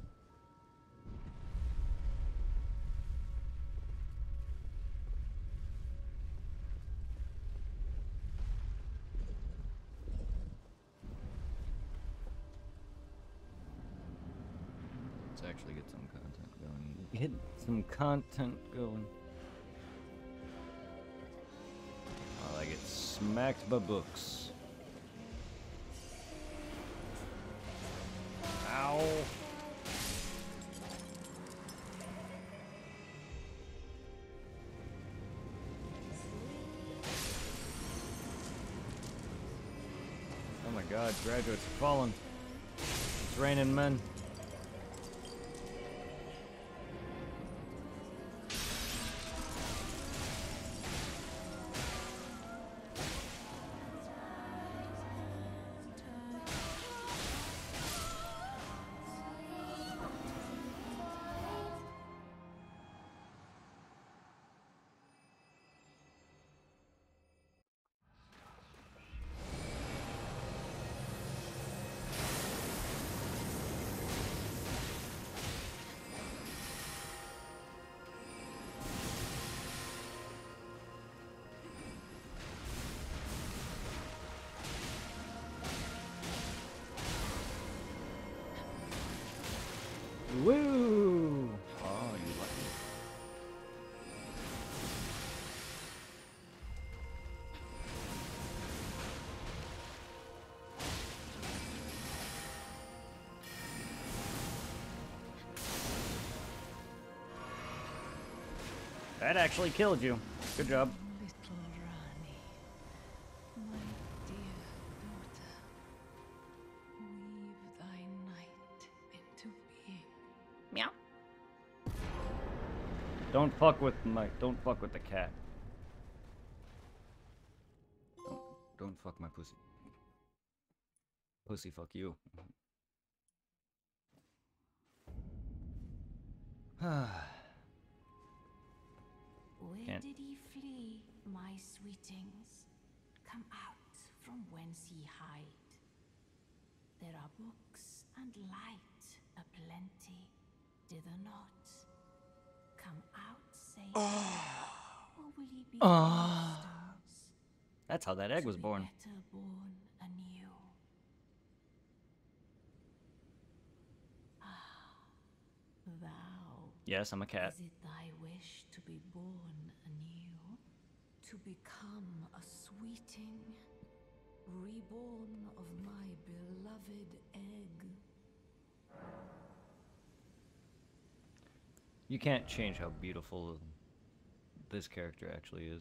Speaker 3: Let's actually get some content going. Get some content going. While I get smacked by books. Ow! Oh my god, graduates are falling. It's raining men. Woo! Oh, you lucky. That actually killed you. Good job.
Speaker 5: Little Rani, my dear daughter, weave thy night into being.
Speaker 3: Meow. Don't fuck with the cat. Don't fuck my pussy. Pussy fuck you.
Speaker 4: Where
Speaker 3: Can't.
Speaker 4: did he flee, my sweetings? Come out from whence ye hide. There are books and light aplenty, dither not. Come out safe, or will ye be stones?
Speaker 3: That's how that egg was
Speaker 4: to be
Speaker 3: born.
Speaker 4: Better born anew. Thou.
Speaker 3: Yes, I'm a cat.
Speaker 4: Is it thy wish to be born anew? To become a sweeting? Reborn of my beloved egg?
Speaker 3: You can't change how beautiful this character actually is.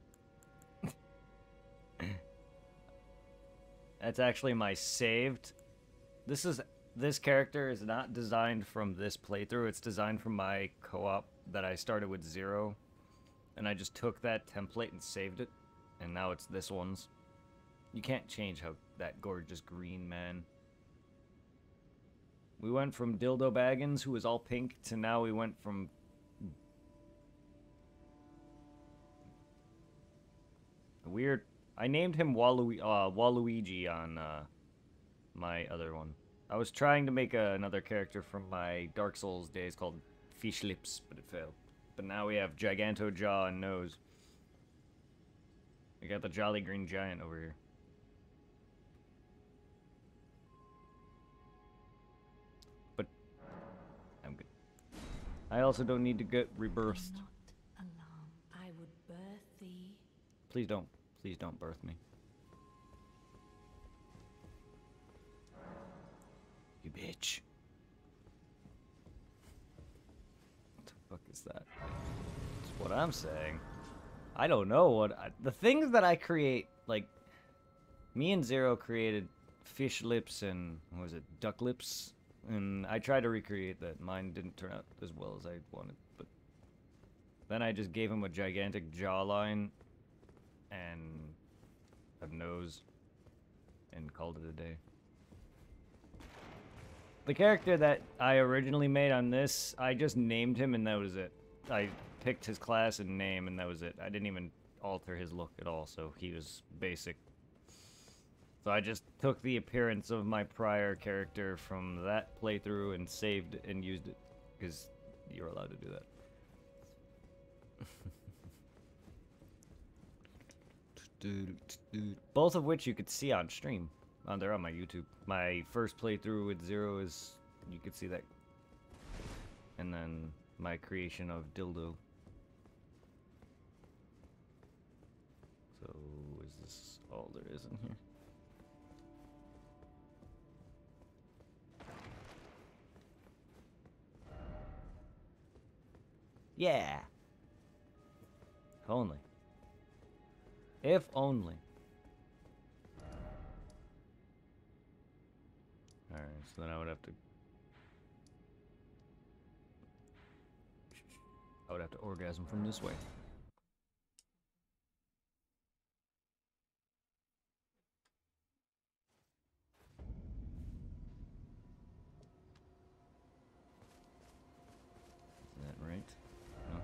Speaker 3: That's actually my saved. This character is not designed from this playthrough. It's designed from my co-op that I started with 0. And I just took that template and saved it. And now it's this one's. You can't change how that gorgeous green man. We went from Dildo Baggins, who was all pink, to now we went from... weird... I named him Waluigi on my other one. I was trying to make another character from my Dark Souls days called Fish Lips, but it failed. But now we have Giganto Jaw and Nose. We got the Jolly Green Giant over here. But I'm good. I also don't need to get rebirthed.
Speaker 4: Not alarm. I would birth thee.
Speaker 3: Please don't. Please don't birth me. You bitch. What the fuck is that? That's what I'm saying. I don't know what... the things that I create, like... Me and Zero created fish lips and... what was it? Duck lips? And I tried to recreate that. Mine didn't turn out as well as I wanted, but... Then I just gave him a gigantic jawline and a nose and called it a day. The character that I originally made on this, I just named him and that was it. I picked his class and name and that was it. I didn't even alter his look at all, so he was basic. So I just took the appearance of my prior character from that playthrough and saved and used it, because you're allowed to do that. Both of which you could see on stream. They're on my YouTube. My first playthrough with Zero is, you could see that. And then my creation of Dildo. So, is this all there is in here? Yeah! If only. If only. Alright, so then I would have to... orgasm from this way. Is that right? No.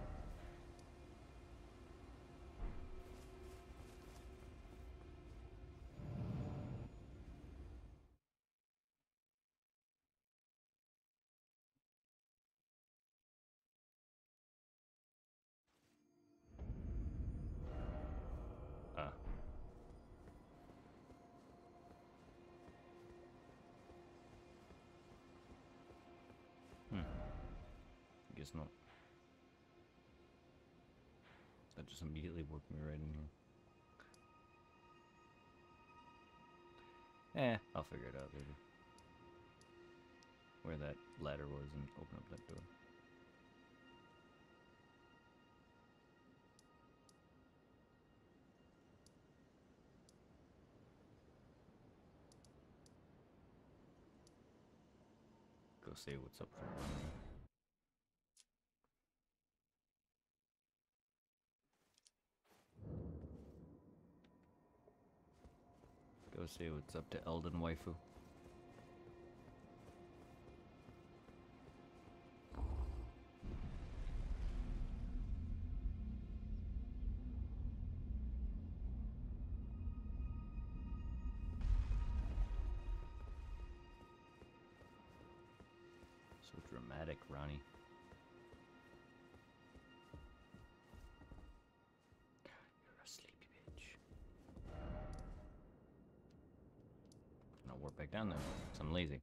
Speaker 3: Ah. Guess not. That just immediately worked me right in here. I'll figure it out later. Where that ladder was and open up that door. Go say what's up to Ronnie. Go say what's up to Elden Waifu. So dramatic, Ronnie. You're a sleepy bitch. I'll warp back down there, because I'm lazy.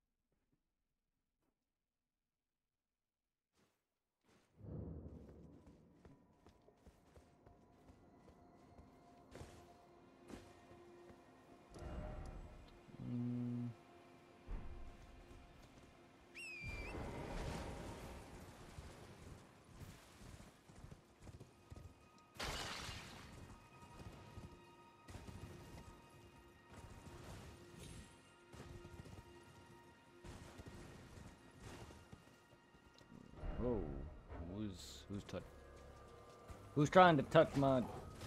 Speaker 3: Whoa, who's trying to touch my...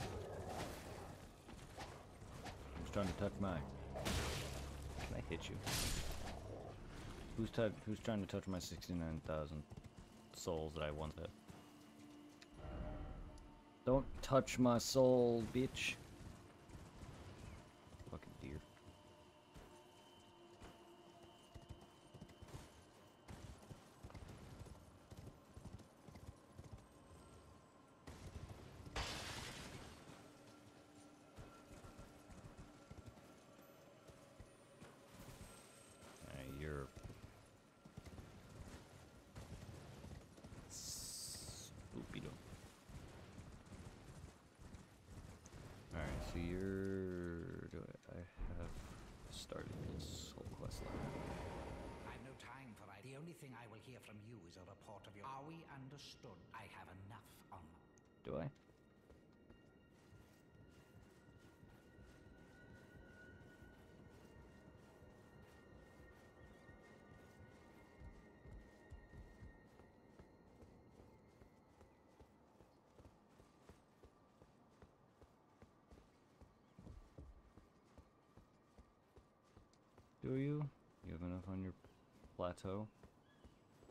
Speaker 3: Who's trying to touch my... Can I hit you? Who's trying to touch my 69,000 souls that I once had? Don't touch my soul, bitch. Fucking deer. You're... Spoopy-doo. Alright, so you're... I have started this whole quest line.
Speaker 2: I've no time for it. The only thing I will hear from you is a report of your... Are we understood? I have enough on...
Speaker 3: Do I? Do you? You have enough on your plateau?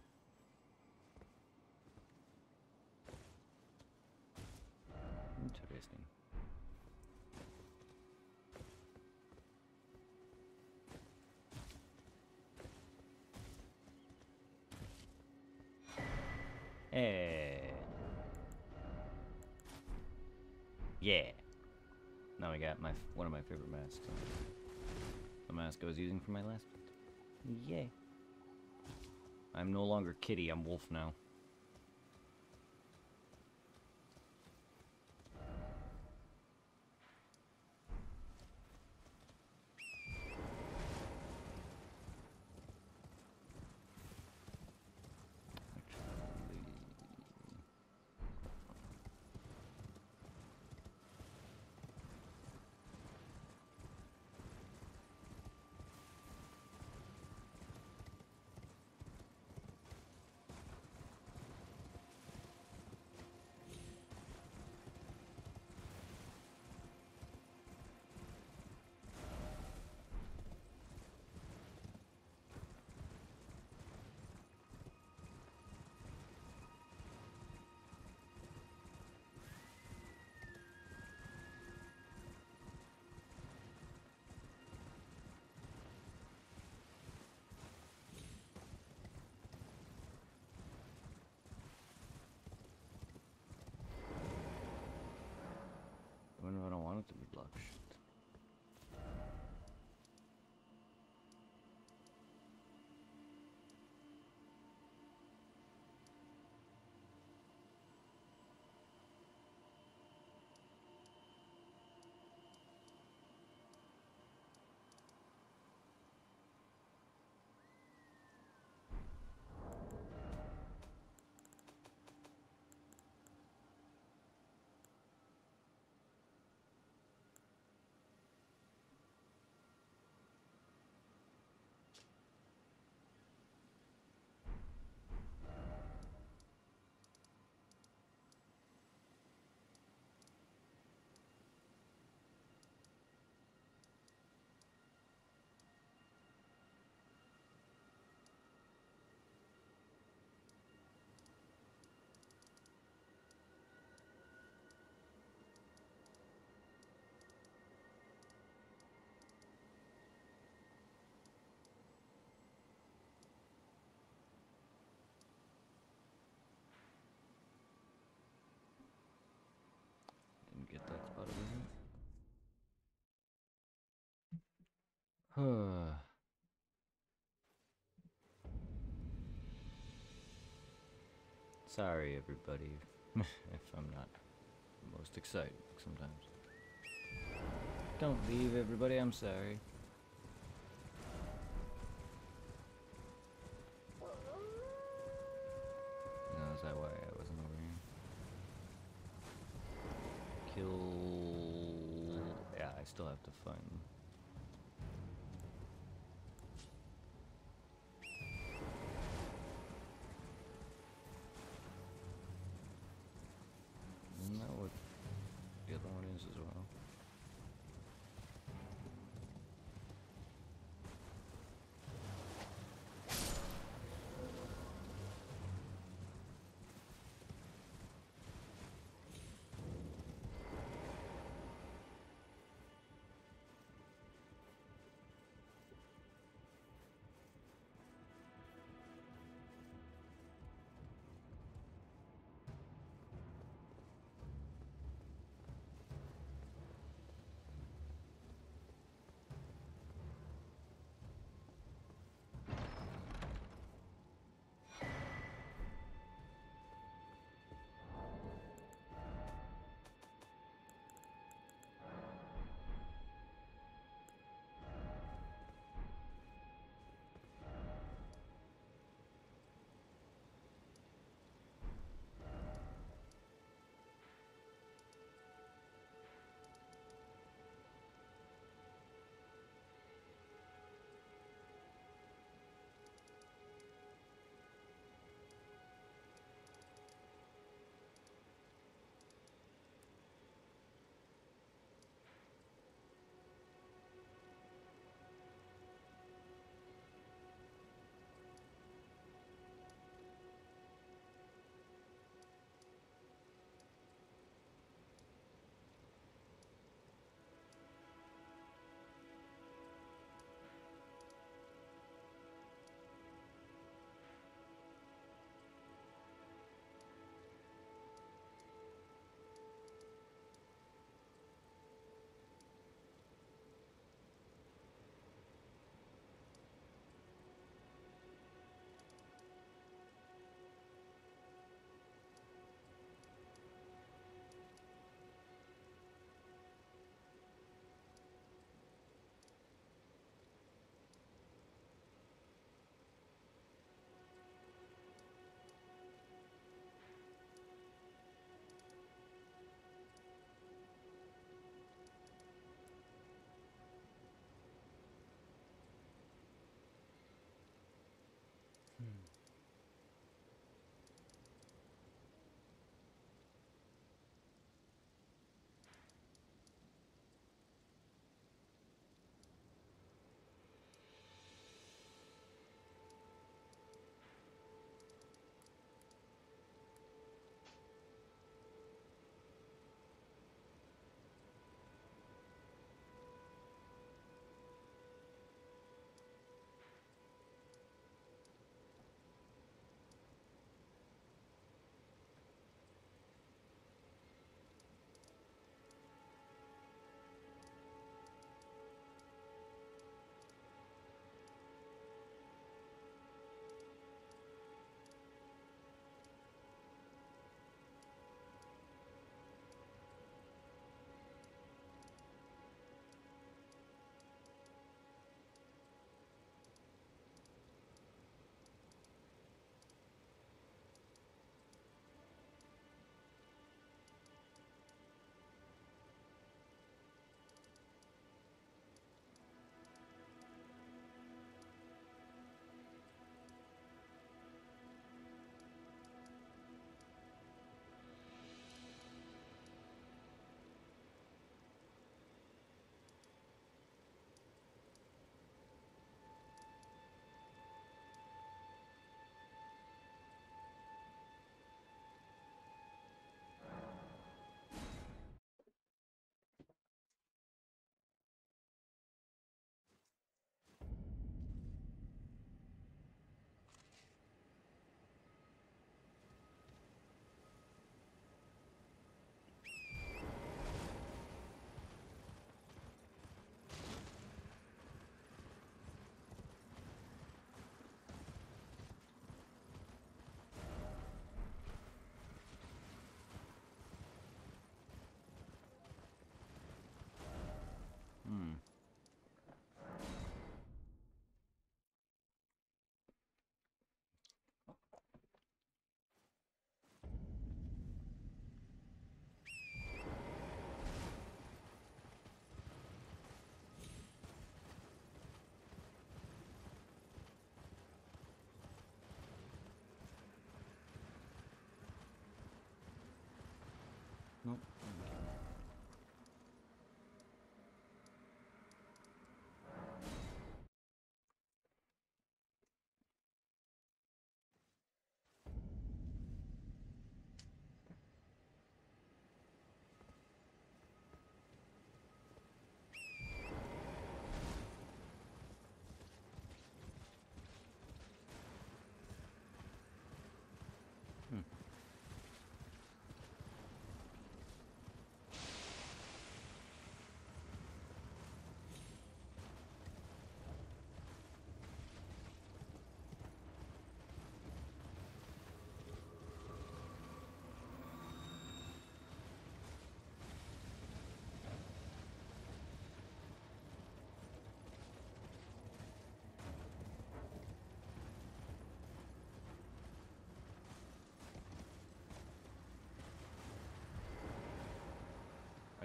Speaker 3: Interesting. interesting. Hey. Yeah. Now I got one of my favorite masks. The mask I was using for my last build. Yay. I'm no longer Kitty, I'm Wolf now. What if I don't want it to be block shit? Didn't get that spot over. Sorry, everybody, if I'm not the most excited sometimes. Don't leave, everybody. I'm sorry. No, is that why I wasn't over here? Kill. Yeah, I still have to find. Isn't that what the other one is as well?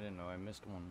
Speaker 3: didn't know I missed one.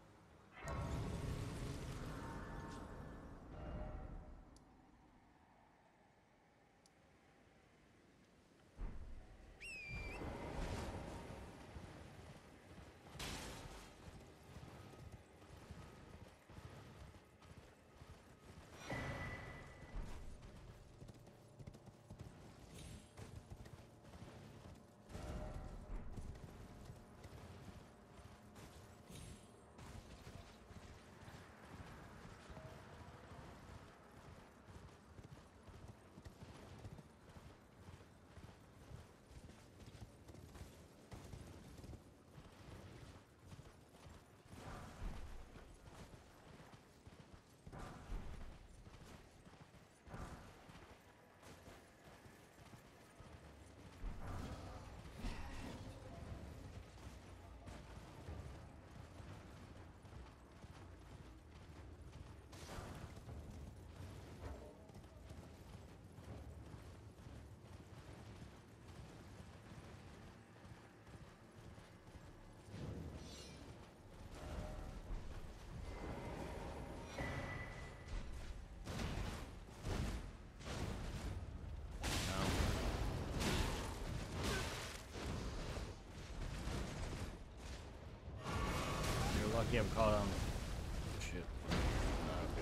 Speaker 3: You're lucky I'm caught on. Shit. Okay.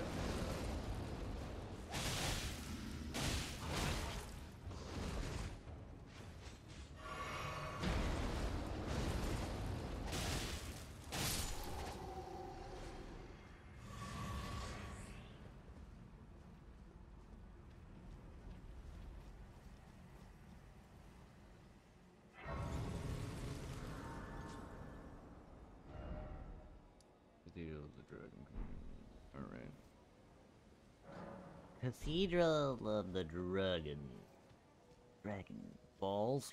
Speaker 3: Cathedral of the Dragon. Alright. Cathedral of the Dragon. Dragon Balls.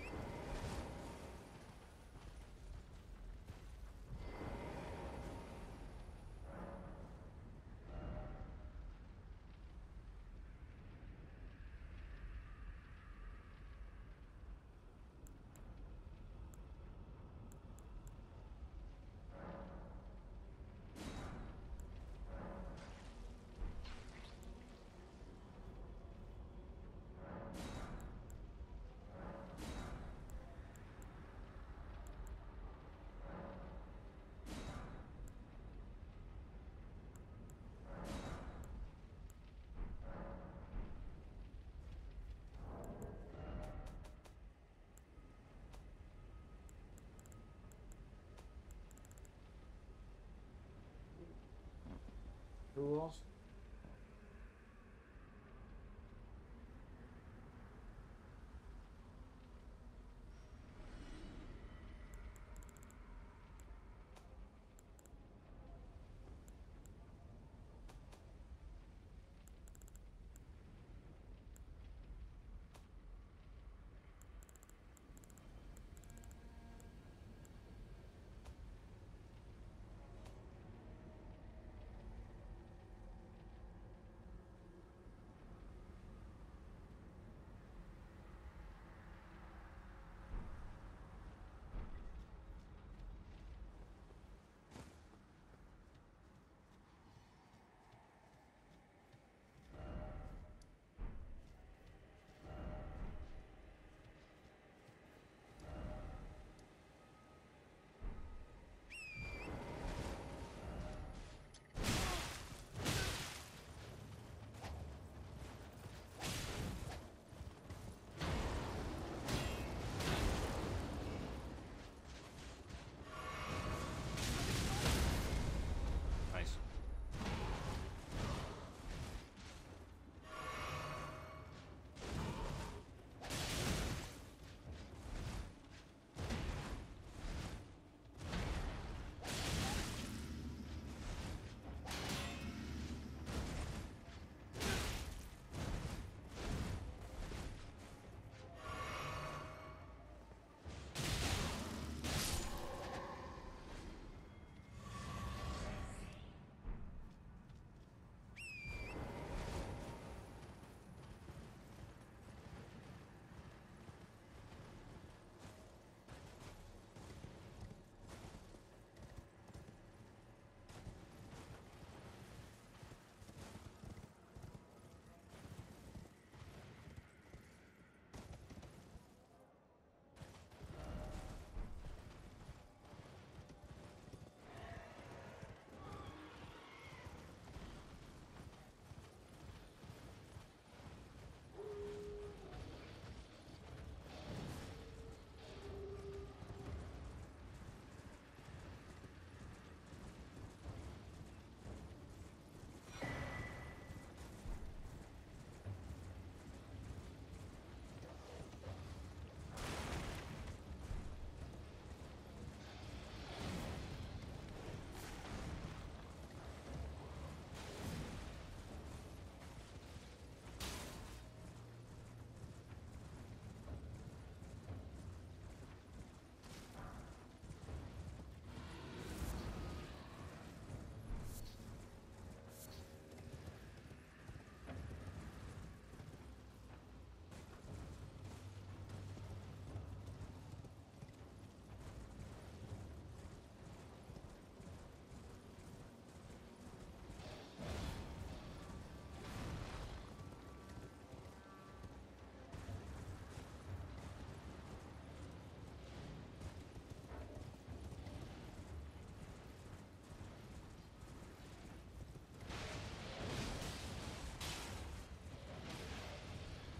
Speaker 1: Who else?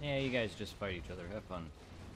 Speaker 3: Yeah, you guys just fight each other. Have fun.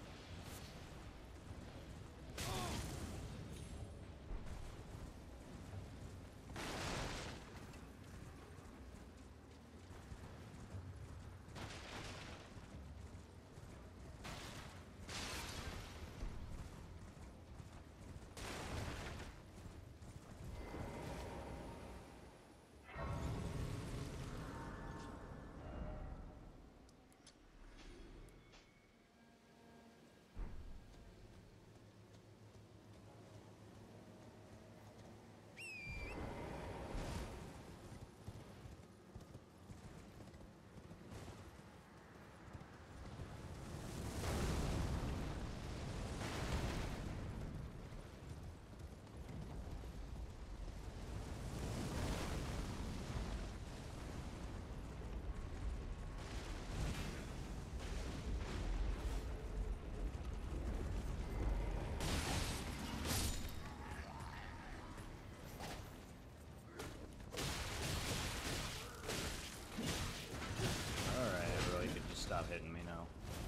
Speaker 3: Alright, everybody could just stop hitting me now.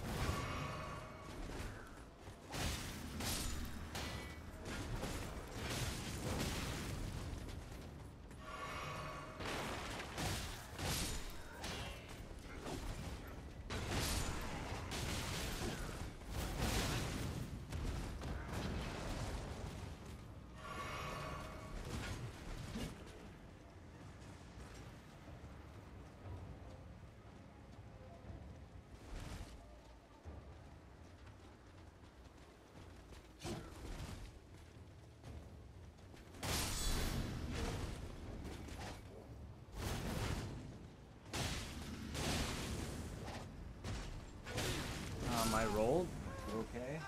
Speaker 3: I rolled? Okay.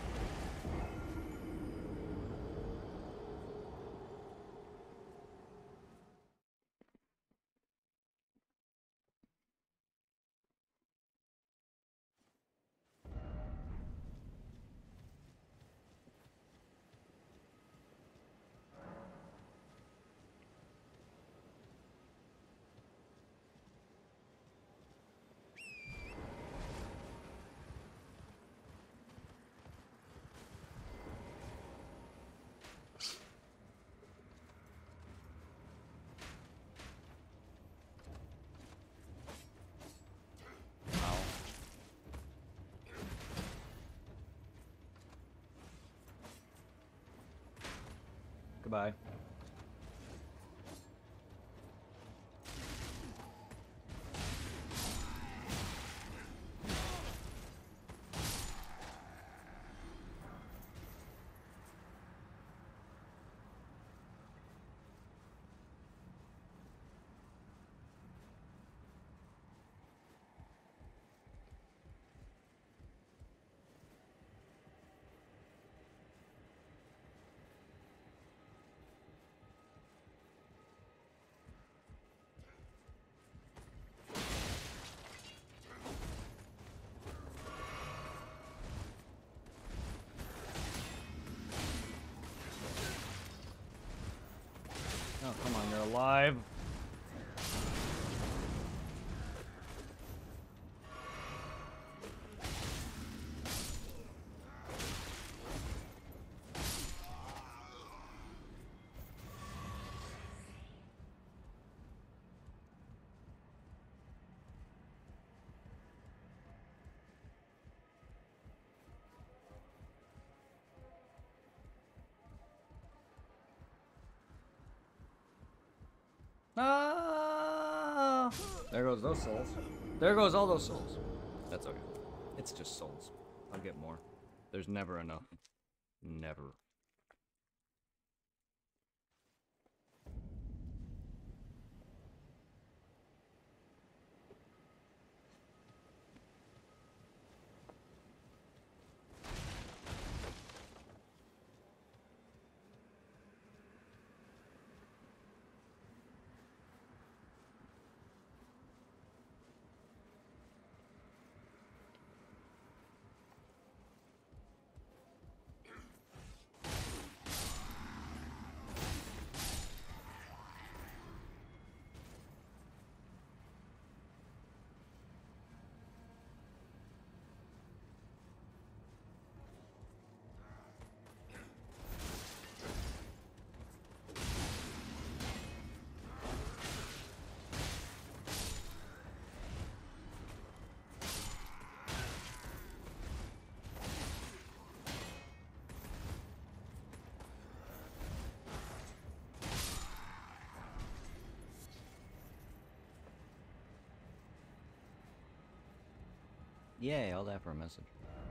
Speaker 3: Goodbye. Oh, come on, you're alive. Ah! There goes those souls. There goes all those souls. That's okay. It's just souls. I'll get more. There's never enough. Never. Yay, all that for a message.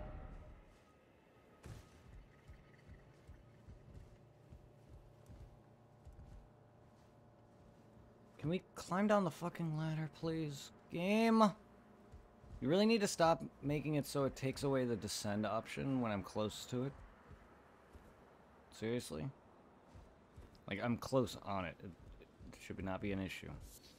Speaker 3: Can we climb down the fucking ladder, please? Game? You really need to stop making it so it takes away the descend option when I'm close to it. Seriously? Like, I'm close on it. It should not be an issue.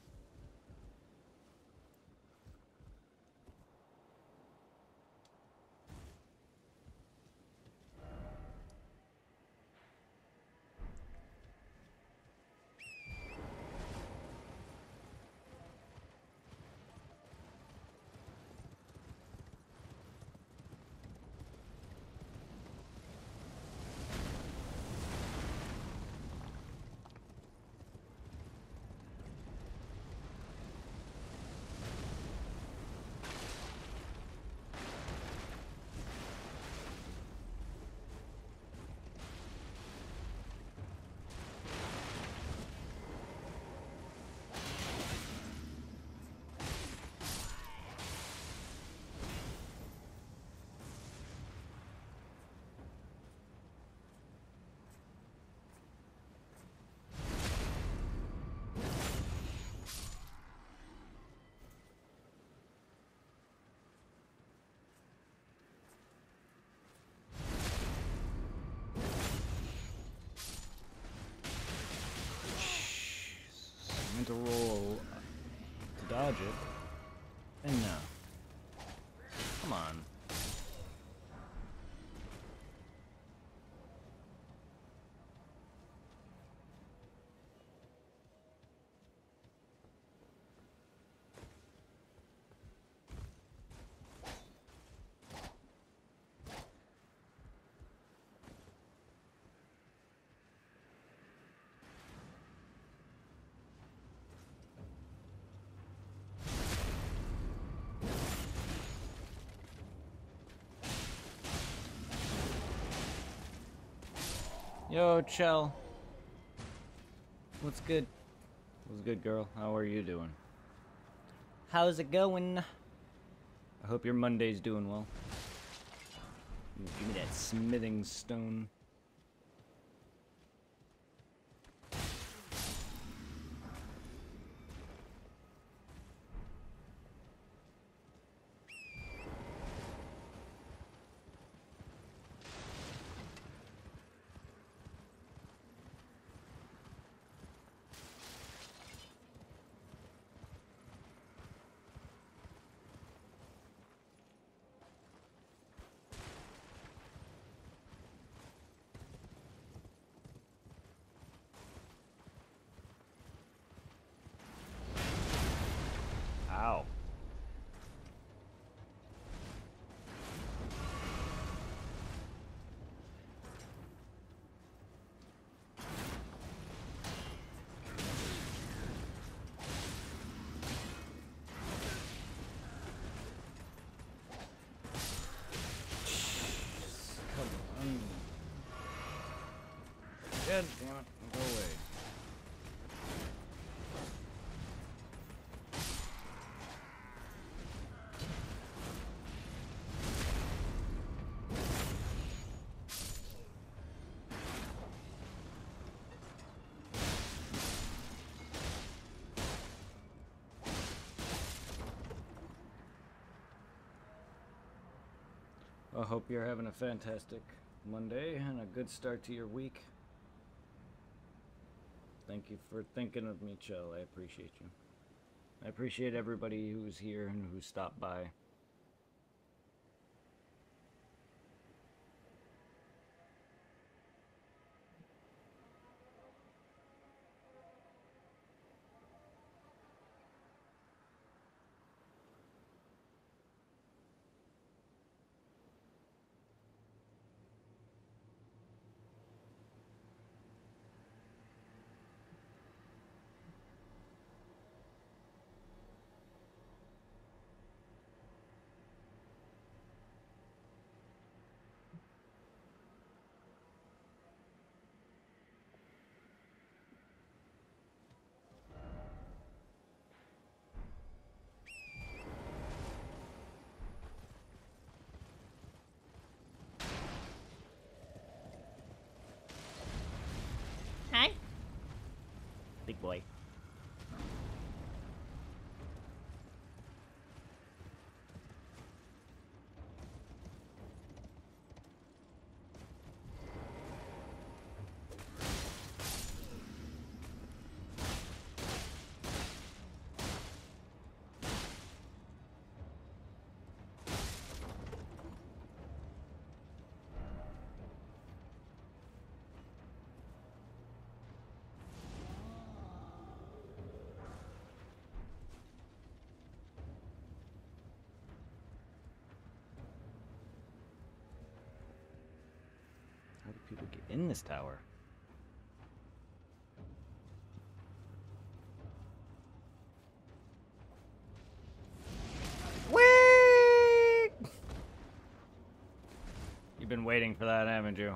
Speaker 3: I meant to roll to dodge it. And no. Come on. Yo, Chell. What's good? What's good, girl? How are you doing? How's it going? I hope your Monday's doing well. Ooh, give me that smithing stone. Ow. Come on. God damn it. Go away. I hope you're having a fantastic Monday and a good start to your week. Thank you for thinking of me, Chell. I appreciate you. I appreciate everybody who's here and who stopped by. big boy. How do people get in this tower? Whee! You've been waiting for that, haven't you?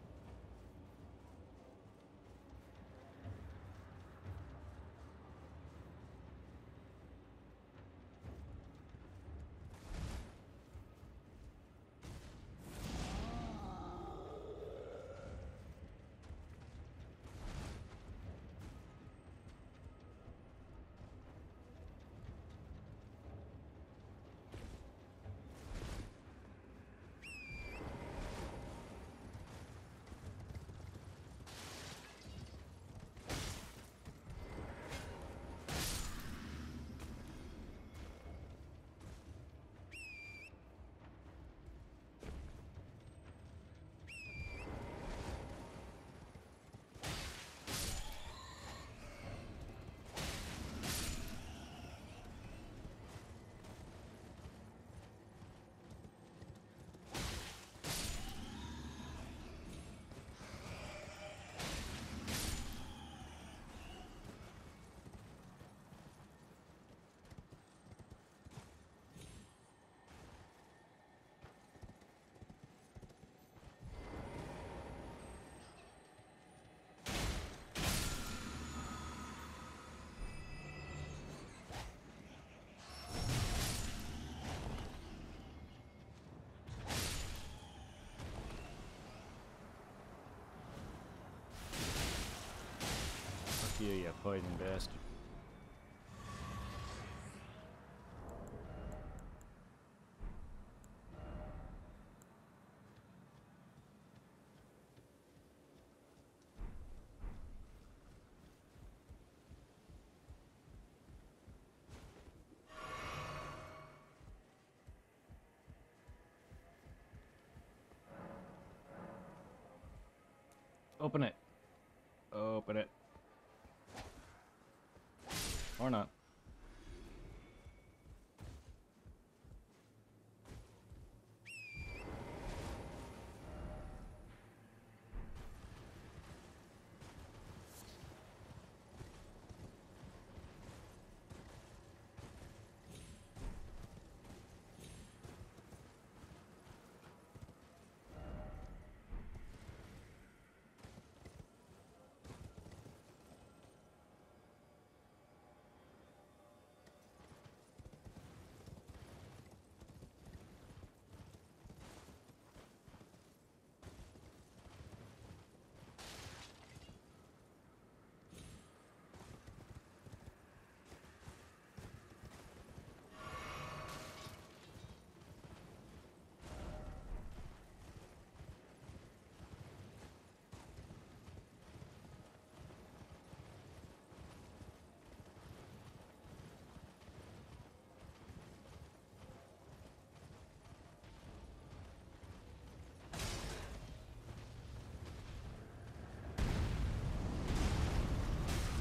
Speaker 3: You, you poison bastard. Open it. Open it. Or not.